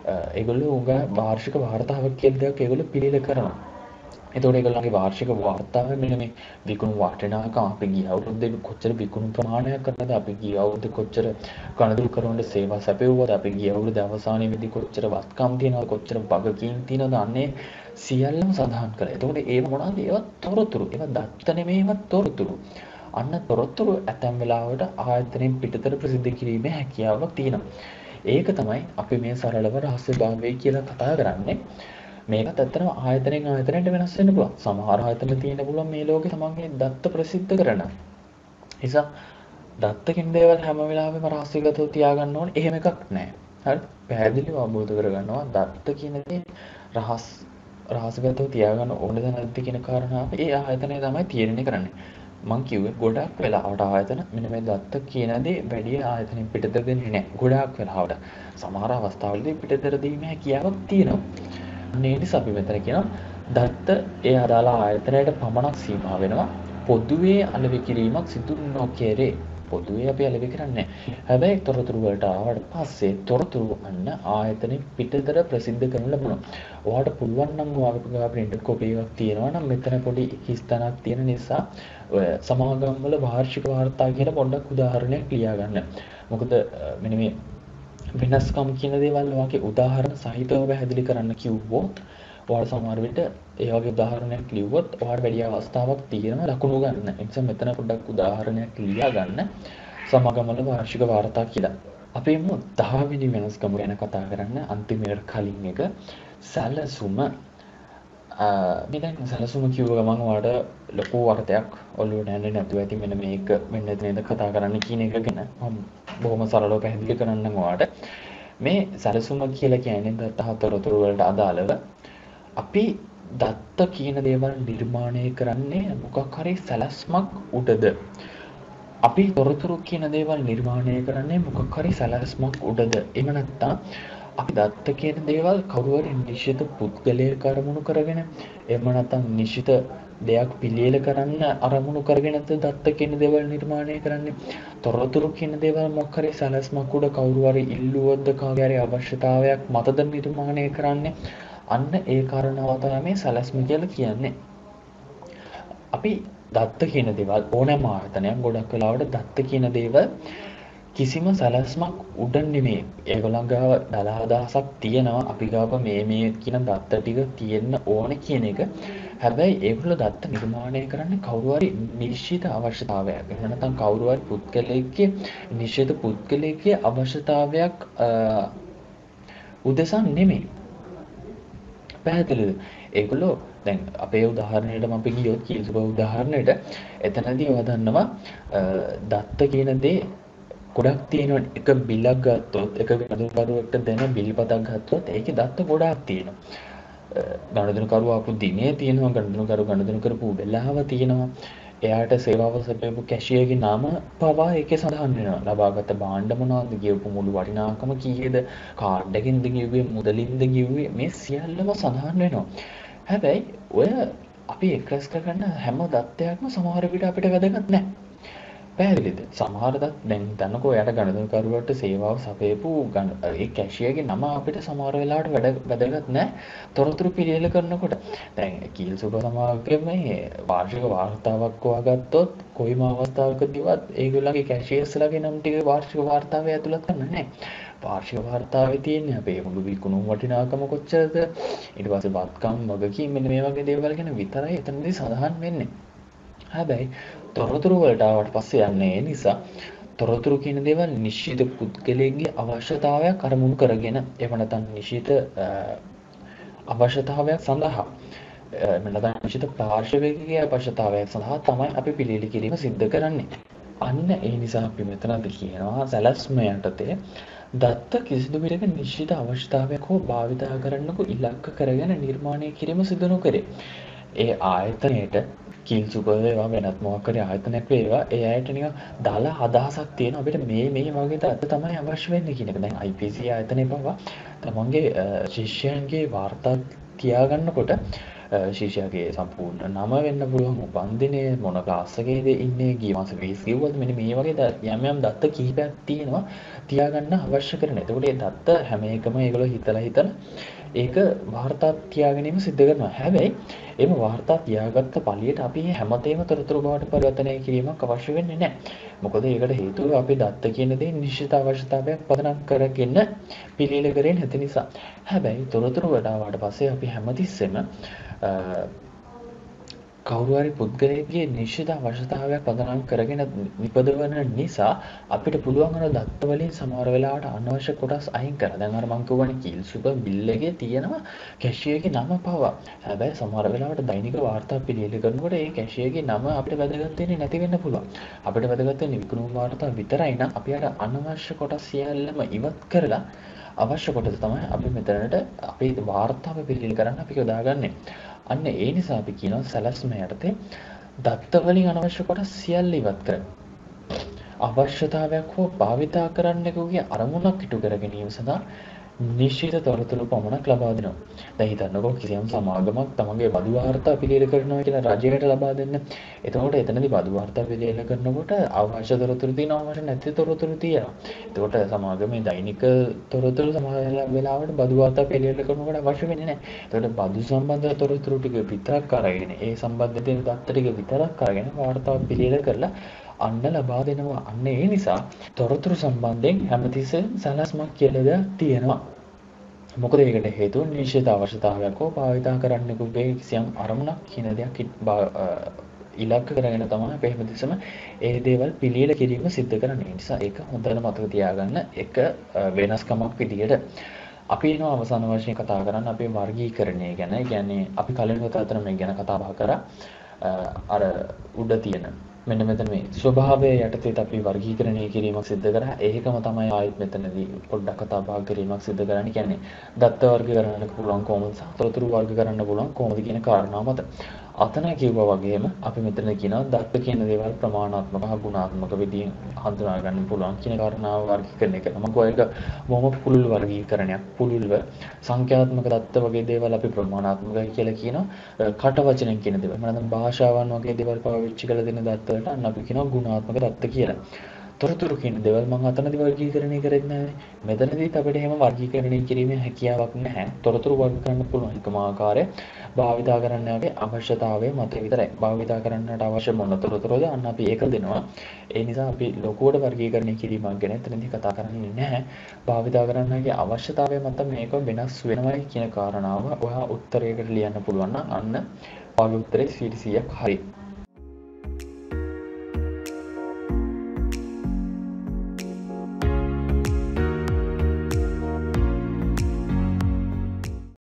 ඒගොල්ලෝ උග වාර්ෂික වාර්තාවක් කියලා දෙයක් ඒගොල්ලෝ පිළියෙල කරනවා. එතකොට ඒගොල්ලන්ගේ වාර්ෂික වාර්තාවේ මෙන්න මේ විකුණු වටිනාකම අපි ගිය අවුරුද්දේ කොච්චර විකුණු ප්‍රමාණයක් කරනවද, අපි ගිය අවුරුද්දේ කොච්චර කනදුරු කරන සේවා සැපයුවද, අපි ගිය අවුරුද්දේ අවසානයේදී කොච්චර වත්කම් තියනවද, කොච්චර වගකීම් තියනවද, අන්නේ සියල්ලම සඳහන් කරලා. එතකොට ඒව මොනවද? ඒවා තොරතුරු. ඒවා දත්ත නෙමෙයි, ඒවා තොරතුරු. අන්න තොරතුරු ඇතැම් වෙලාවට ආයතනයෙන් පිටතට ප්‍රසිද්ධ කිරීමේ හැකියාවක් තියෙනවා. ඒක තමයි අපි මේ සරලව රහස්‍යභාවය කියලා කතා කරන්නේ. මේකත් ඇත්තටම ආයතනයෙන් ආයතනයට වෙනස් වෙන්න පුළුවන්. සමහර ආයතන තියෙන්න පුළුවන් මේ ලෝකේ තමන්ගේ දත්ත ප්‍රසිද්ධ කරන. නිසා දත්තකින් දේවල් හැම වෙලාවෙම රහස්‍යගතව තියාගන්න ඕනේ. එහෙම එකක් නැහැ. හරි? පැහැදිලිව අවබෝධ කරගන්නවා දත්ත කියන දේ රහස්‍යගතව තියාගන්න ඕනද නැද්ද කියන කාරණාව ඒ ආයතනය තමයි තීරණය කරන්නේ. මං කිව්වේ ගොඩක් වෙලාවට ආයතන මෙන්න මේ දත්ත කියන දේ වැඩි ආයතනෙන් පිටතට දෙන්නේ නැහැ. ගොඩක් වෙලාවට සමහර අවස්ථාවලදී පිටතට දීමේ හැකියාවක් තියෙනවා. ඒ නිසා අපි මෙතන කියනවා දත්ත ඒ අදාළ ආයතනයට පමණක් සීමා වෙනවා. පොදුවේ අලෙවි කිරීමක් සිදු නොකෙරේ. පොදුවේ අපි අලෙවි කරන්නේ නැහැ. හැබැයි තොරතුරු වලට ආවට පස්සේ තොරතුරු අන්න ආයතනෙ පිටතට ප්‍රසිද්ධ කරන්න ලැබුණා. ඔයාලට පුළුවන් නම් ඔයාගේ print copy එකක් තියෙනවා නම් මෙතන පොඩි හිස්තැනක් තියෙන නිසා ඔය සමාගම් වල වාර්ෂික වාර්තා කියන පොඩ්ඩක් උදාහරණයක් ලියා ගන්න. මොකද මෙන්න මේ වෙනස්කම් කියන දේවල් වාගේ උදාහරණ සහිතව පැහැදිලි කරන්න කිව්වොත් ඔයාලා සමහර විට ඒ වගේ උදාහරණයක් ලිව්වොත් ඔයාලට වැඩි අවස්ථාවක් තියෙනවා ලකුණු ගන්න. ඒ නිසා මෙතන පොඩ්ඩක් උදාහරණයක් ලියා ගන්න සමාගම් වල වාර්ෂික වාර්තා කියලා. අපි මු 10 වෙනි වෙනස්කම ගැන කතා කරන්න අන්තිමට කලින් එක සැලසුම. මේ දැන් සැලසුම කිව්ව ගමන් ඔයාලට ලොකු අර්ථයක් ඔළුවට ඇන්නේ නැතුව ඇති මෙන්න මේක වෙන්න නේද කතා කරන්න කියන එක ගැන මම බොහොම සරලව පැහැදිලි කරන්නම් ඔයාලට. මේ සැලසුම කියලා කියන්නේ දත්ත හතරතුරු වලට අදාළව අපි දත්ත කියන දේවල් නිර්මාණය කරන්නේ මොකක් හරි සැලැස්මක් උඩද? අපි තොරතුරු කියන දේවල් නිර්මාණය කරන්නේ මොකක් හරි සැලැස්මක් උඩද? එහෙම නැත්නම් අපි දත්ත කියන දේවල් කවුරු හරි නිශ්චිත පුද්ගලයෙක් අරමුණු කරගෙන එහෙම නැත්නම් නිශ්චිත දෙයක් පිළියෙල කරන්න අරමුණු කරගෙනද දත්ත කියන දේවල් නිර්මාණය කරන්නේ. තොරතුරු කියන දේවල් මොකක් හරි සැලැස්මක් උඩ කවුරු හරි ඉල්ලුවොත්ද කාගේ හරි අවශ්‍යතාවයක් මතද නිර්මාණය කරන්නේ. අන්න ඒ කාරණාව තමයි මේ සැලැස්ම කියලා කියන්නේ. අපි දත්ත කියන දේවල් ඕනෑම ආයතනයක් ගොඩක් වෙලාවට දත්ත කියන දේවල් කිසිම සැලැස්මක් උඩ නෙමෙයි. ඒගොල්ලන් ගාව දල අදහසක් තියෙනවා අපි ගාව මේ කියන දත්ත ටික තියෙන්න ඕන කියන එක. හැබැයි ඒගොල්ලෝ දත්ත නිර්මාණය කරන්නේ කවුරු හරි නිශ්චිත අවශ්‍යතාවයක්. එහෙම නැත්නම් කවුරු හරි පුද්ගලයෙක්ගේ නිශ්චිත පුද්ගලයෙක්ගේ අවශ්‍යතාවයක් උදෙසා නෙමෙයි. පැහැදිලිද? ඒගොල්ලෝ දැන් අපේ උදාහරණයටම අපි ගියොත් කීසුබ උදාහරණයට එතනදී වදන්නවා දත්ත කියන දේ ගොඩක් තියෙනවා. එක බිලක් ගත්තොත් එක ගණන්කරුවෙක්ට දෙන බිල්පතක් ගත්තොත් ඒකේ දත්ත ගොඩක් තියෙනවා. ගණන්කරුවා ආපු දිනේ තියෙනවා, ගණන්කරු කරපු වෙලාව තියෙනවා. එයාට සේවාව සැපයපු කැෂියර්ගේ නම පවා ඒකේ සඳහන් වෙනවා. ලබාගත් භාණ්ඩ මොනවද, ගෙවපු මුළු වටිනාකම කීයද, කාඩ් එකකින්ද ගෙවුවේ, මුදලින්ද ගෙවුවේ, මේ සියල්ලම සඳහන් වෙනවා. හැබැයි ඔය අපි එක්රැස් කරගන්න හැම දත්තයක්ම සමහර විට අපිට වැදගත් නැහැ. පැහැදිලිද? සමහර දත් දැන් දන්නකෝ එයාට ගණන්කරුවට සේවාව සපයපු ඒ කැෂියර්ගේ නම අපිට සමහර වෙලාවට වැදගත් නැහැ. තොරතුරු පිළියෙල කරනකොට දැන් කීල් සුබ සමාගමේ මේ වාර්ෂික වාර්තාවක් හොයාගත්තොත් කොයිම අවස්ථාවකදීවත් ඒගොල්ලන්ගේ කැෂියර්ස්ලාගේ නම් ටික වාර්ෂික වාර්තාවේ ඇතුළත් කරන්නේ නැහැ. වාර්ෂික වාර්තාවේ තියෙන්නේ අපේ මුළු විකුණු වටිනාකම කොච්චරද, ඊට පස්සේ වත්කම් වගකීම් මෙන්න මේ වගේ දේවල් ගැන විතරයි එතනදී සඳහන් වෙන්නේ. හැබැයි තොරතුරු වලට ආවට පස්සේ යන්නේ ඒ නිසා තොරතුරු කියන දේවල් නිශ්චිත පුද්ගලයෙක්ගේ අවශ්‍යතාවයක් අරමුණු කරගෙන එහෙම නැත්නම් නිශ්චිත අවශ්‍යතාවයක් සඳහා එහෙම නැත්නම් නිශ්චිත පාර්ශවයකගේ අවශ්‍යතාවයක් සඳහා තමයි අපි පිළියෙල කිරීම සිද්ධ කරන්නේ. අන්න ඒ නිසා අපි මෙතනදී කියනවා සැලැස්ම යටතේ දත්ත කිසිදු විටක නිශ්චිත අවශ්‍යතාවයක් හෝ භාවිතා කරන්නකෝ ඉලක්ක කරගෙන නිර්මාණය කිරීම සිදු නොකරේ. ඒ ආයතනයේට කීල් සුපර් වේවා වෙනත් මොකක් හරි ආයතනයක් වේවා ඒ අයට නිකන් දාල අදහසක් තියෙන අපිට මේ වගේ දත්ත තමයි අවශ්‍ය වෙන්නේ කියන එක. දැන් IPC ආයතනයේ පවා තමන්ගේ ශිෂ්‍යයන්ගේ වාර්තා තියාගන්නකොට ශිෂ්‍යයාගේ සම්පූර්ණ නම වෙන්න පුළුවන්, උපන්දිනය, මොන ක්ලාස් එකේද ඉන්නේ, ගිය මාසේ ෆීස් ගෙවුවද, මෙන්න මේ වගේ යම් දත්ත කිහිපයක් තියෙනවා තියාගන්න අවශ්‍ය කරන. එතකොට මේ දත්ත හැම එකම ඒගොල්ලෝ හිතලා ඒක වාර්තා තියා ගැනීම සිද්ධ කරනවා. හැබැයි එහෙම වාර්තා තියාගත්ත පළියට අපි හැමතේම තොරතුරු බවට පරිවර්තනය කිරීමක් අවශ්‍ය වෙන්නේ නැහැ. මොකද ඒකට හේතුව අපි දත්ත කියන දේ නිශ්චිත අවශ්‍යතාවයක් පදනම් කරගෙන පිළියෙල කරේ නැති නිසා. හැබැයි තොරතුරු වඩාවට පස්සේ අපි හැමතිස්සෙම කවුරු හරි පුද්ගලයෙක්ගේ නිශ්චිත අවශ්‍යතාවයක් පදනම් කරගෙන නිපදවන නිසා අපිට පුළුවන් අර දත්ත වලින් සමහර වෙලාවට අනවශ්‍ය කොටස් අයින් කරලා. දැන් අර මං කියවනේ කිල් සුපර් බිල් එකේ තියෙනවා කැෂියර්ගේ නම පවා. හැබැයි සමහර වෙලාවට දෛනික වාර්තා පිළියෙල කරනකොට ඒ කැෂියර්ගේ නම අපිට වැදගත් වෙන්නේ නැති වෙන්න පුළුවන්. අපිට වැදගත් වෙන්නේ විකුණුම් වාර්තා විතරයි නම් අපි අර අනවශ්‍ය කොටස් සියල්ලම ඉවත් කරලා අවශ්‍ය කොටස තමයි අපි මෙතනට අපේ වාර්තාව පිළියෙල කරන්න අපි යොදාගන්නේ. අන්න ඒ නිසා අපි කියනවා සැලැස්ම යටතේ දත්ත වලින් අනවශ්‍ය කොටස් සියල්ල ඉවත් කරන්න. අවශ්‍යතාවයක් හෝ භාවිතා කරන්නෙකුගේ අරමුණක් ඉටු කර ගැනීම සඳහා නිශ්චිත තොරතුරු පමණක් ලබා දෙනවා. දැන් හිතන්නකෝ කිසියම් සමාගමක් තමන්ගේ බදු වාර්තා පිළියෙල කරනවා කියලා රජයට ලබා දෙන්න. එතකොට එතනදී බදු වාර්තා පිළියෙල කරනකොට අවශ්‍ය තොරතුරු තියෙනවා, අවශ්‍ය නැති තොරතුරු තියෙනවා. එතකොට සමාගමේ දෛනික තොරතුරු සමහර වෙලාවට බදු වාර්තා පිළියෙල කරනකොට අවශ්‍ය වෙන්නේ නැහැ. එතකොට බදු සම්බන්ධ තොරතුරු ටික විතරක් අරගෙන ඒ සම්බන්ධ තියෙන දත්ත ටික විතරක් අරගෙන වාර්තාව පිළියෙල කරලා අන්න ලබා දෙනවා. අන්න ඒ නිසා තොරතුරු සම්බන්ධයෙන් හැමතිස්සෙම සැලැස්මක් කියලා දෙයක් තියෙනවා. මොකද ඒකට හේතුව නිශ්චිත අවශ්‍යතාවයක් හෝ භාවිතා කරන්නෙකුගේ කිසියම් අරමුණක් කියන දෙයක් ඉලක්ක කරගෙන තමයි අපි හැමතිස්සෙම ඒ දේවල් පිළියෙල කිරීම සිද්ධ කරන්නේ. ඒ නිසා ඒක හොඳට මතක තියාගන්න එක වෙනස්කමක් විදියට අපි එනවා අවසාන වශයෙන් කතා කරන්න අපේ වර්ගීකරණය ගැන. ඒ කියන්නේ අපි කලින් අතර මේ ගැන කතා බහ කරා. අර උඩ තියෙන මෙන්න මෙතන මේ ස්වභාවය යටතේ අපි වර්ගීකරණය කිරීමක් සිද්ධ කරා. ඒකම තමයි ආයෙත් මෙතනදී පොඩ්ඩක් කතා බහ කිරීමක් සිද්ධ කරන්නේ. කියන්නේ දත්ත වර්ග කරන්න පුළුවන් කොහොමද, තොරතුරු වර්ග කරන්න පුළුවන් කොහොමද කියන කාරණාව මත. අතන කිව්වා වගේම අපි මෙතන කියනවා දත්ත කියන දේවල් ප්‍රමාණාත්මක හා ගුණාත්මක විදිහින් හඳුනා ගන්න පුළුවන් කියන කාරණාව වර්ගීකරණය කරනවා. මම කොහේක බොහොම පුළුල් වර්ගීකරණයක්. පුළුල්ව සංඛ්‍යාත්මක දත්ත වගේ දේවල් අපි ප්‍රමාණාත්මකයි කියලා කියනවා. කට වචනෙන් කියන දේවල්. මම භාෂාවන් වගේ දේවල් පාවිච්චි කරලා දෙන දත්ත වලට අන්න අපි කියනවා ගුණාත්මක දත්ත කියලා. තොරතුරු කියන දේවල් මම අතනදී වර්ගීකරණය කරෙන්නේ නැහැ. මෙතනදීත් අපිට එහෙම වර්ගීකරණය කිරීමේ හැකියාවක් නැහැ. තොරතුරු වර්ග කරන්න පුළුවන් එකම ආකාරය භාවිතා කරන්නගේ අවශ්‍යතාවය මත විතරයි. භාවිතා කරන්නට අවශ්‍ය මොන තොරතුරුද අන්න අපි ඒක දෙනවා. ඒ නිසා අපි ලොකුවට වර්ගීකරණය කිරීමක් ගැන එතනදී කතා කරන්නේ නැහැ. භාවිතා කරන්නගේ අවශ්‍යතාවය මත මේක වෙනස් වෙනවයි කියන කාරණාව ඔයා උත්තරයකට ලියන්න පුළුවන් නම් අන්න ඔයාගේ උත්තරේ 100%ක් හරි.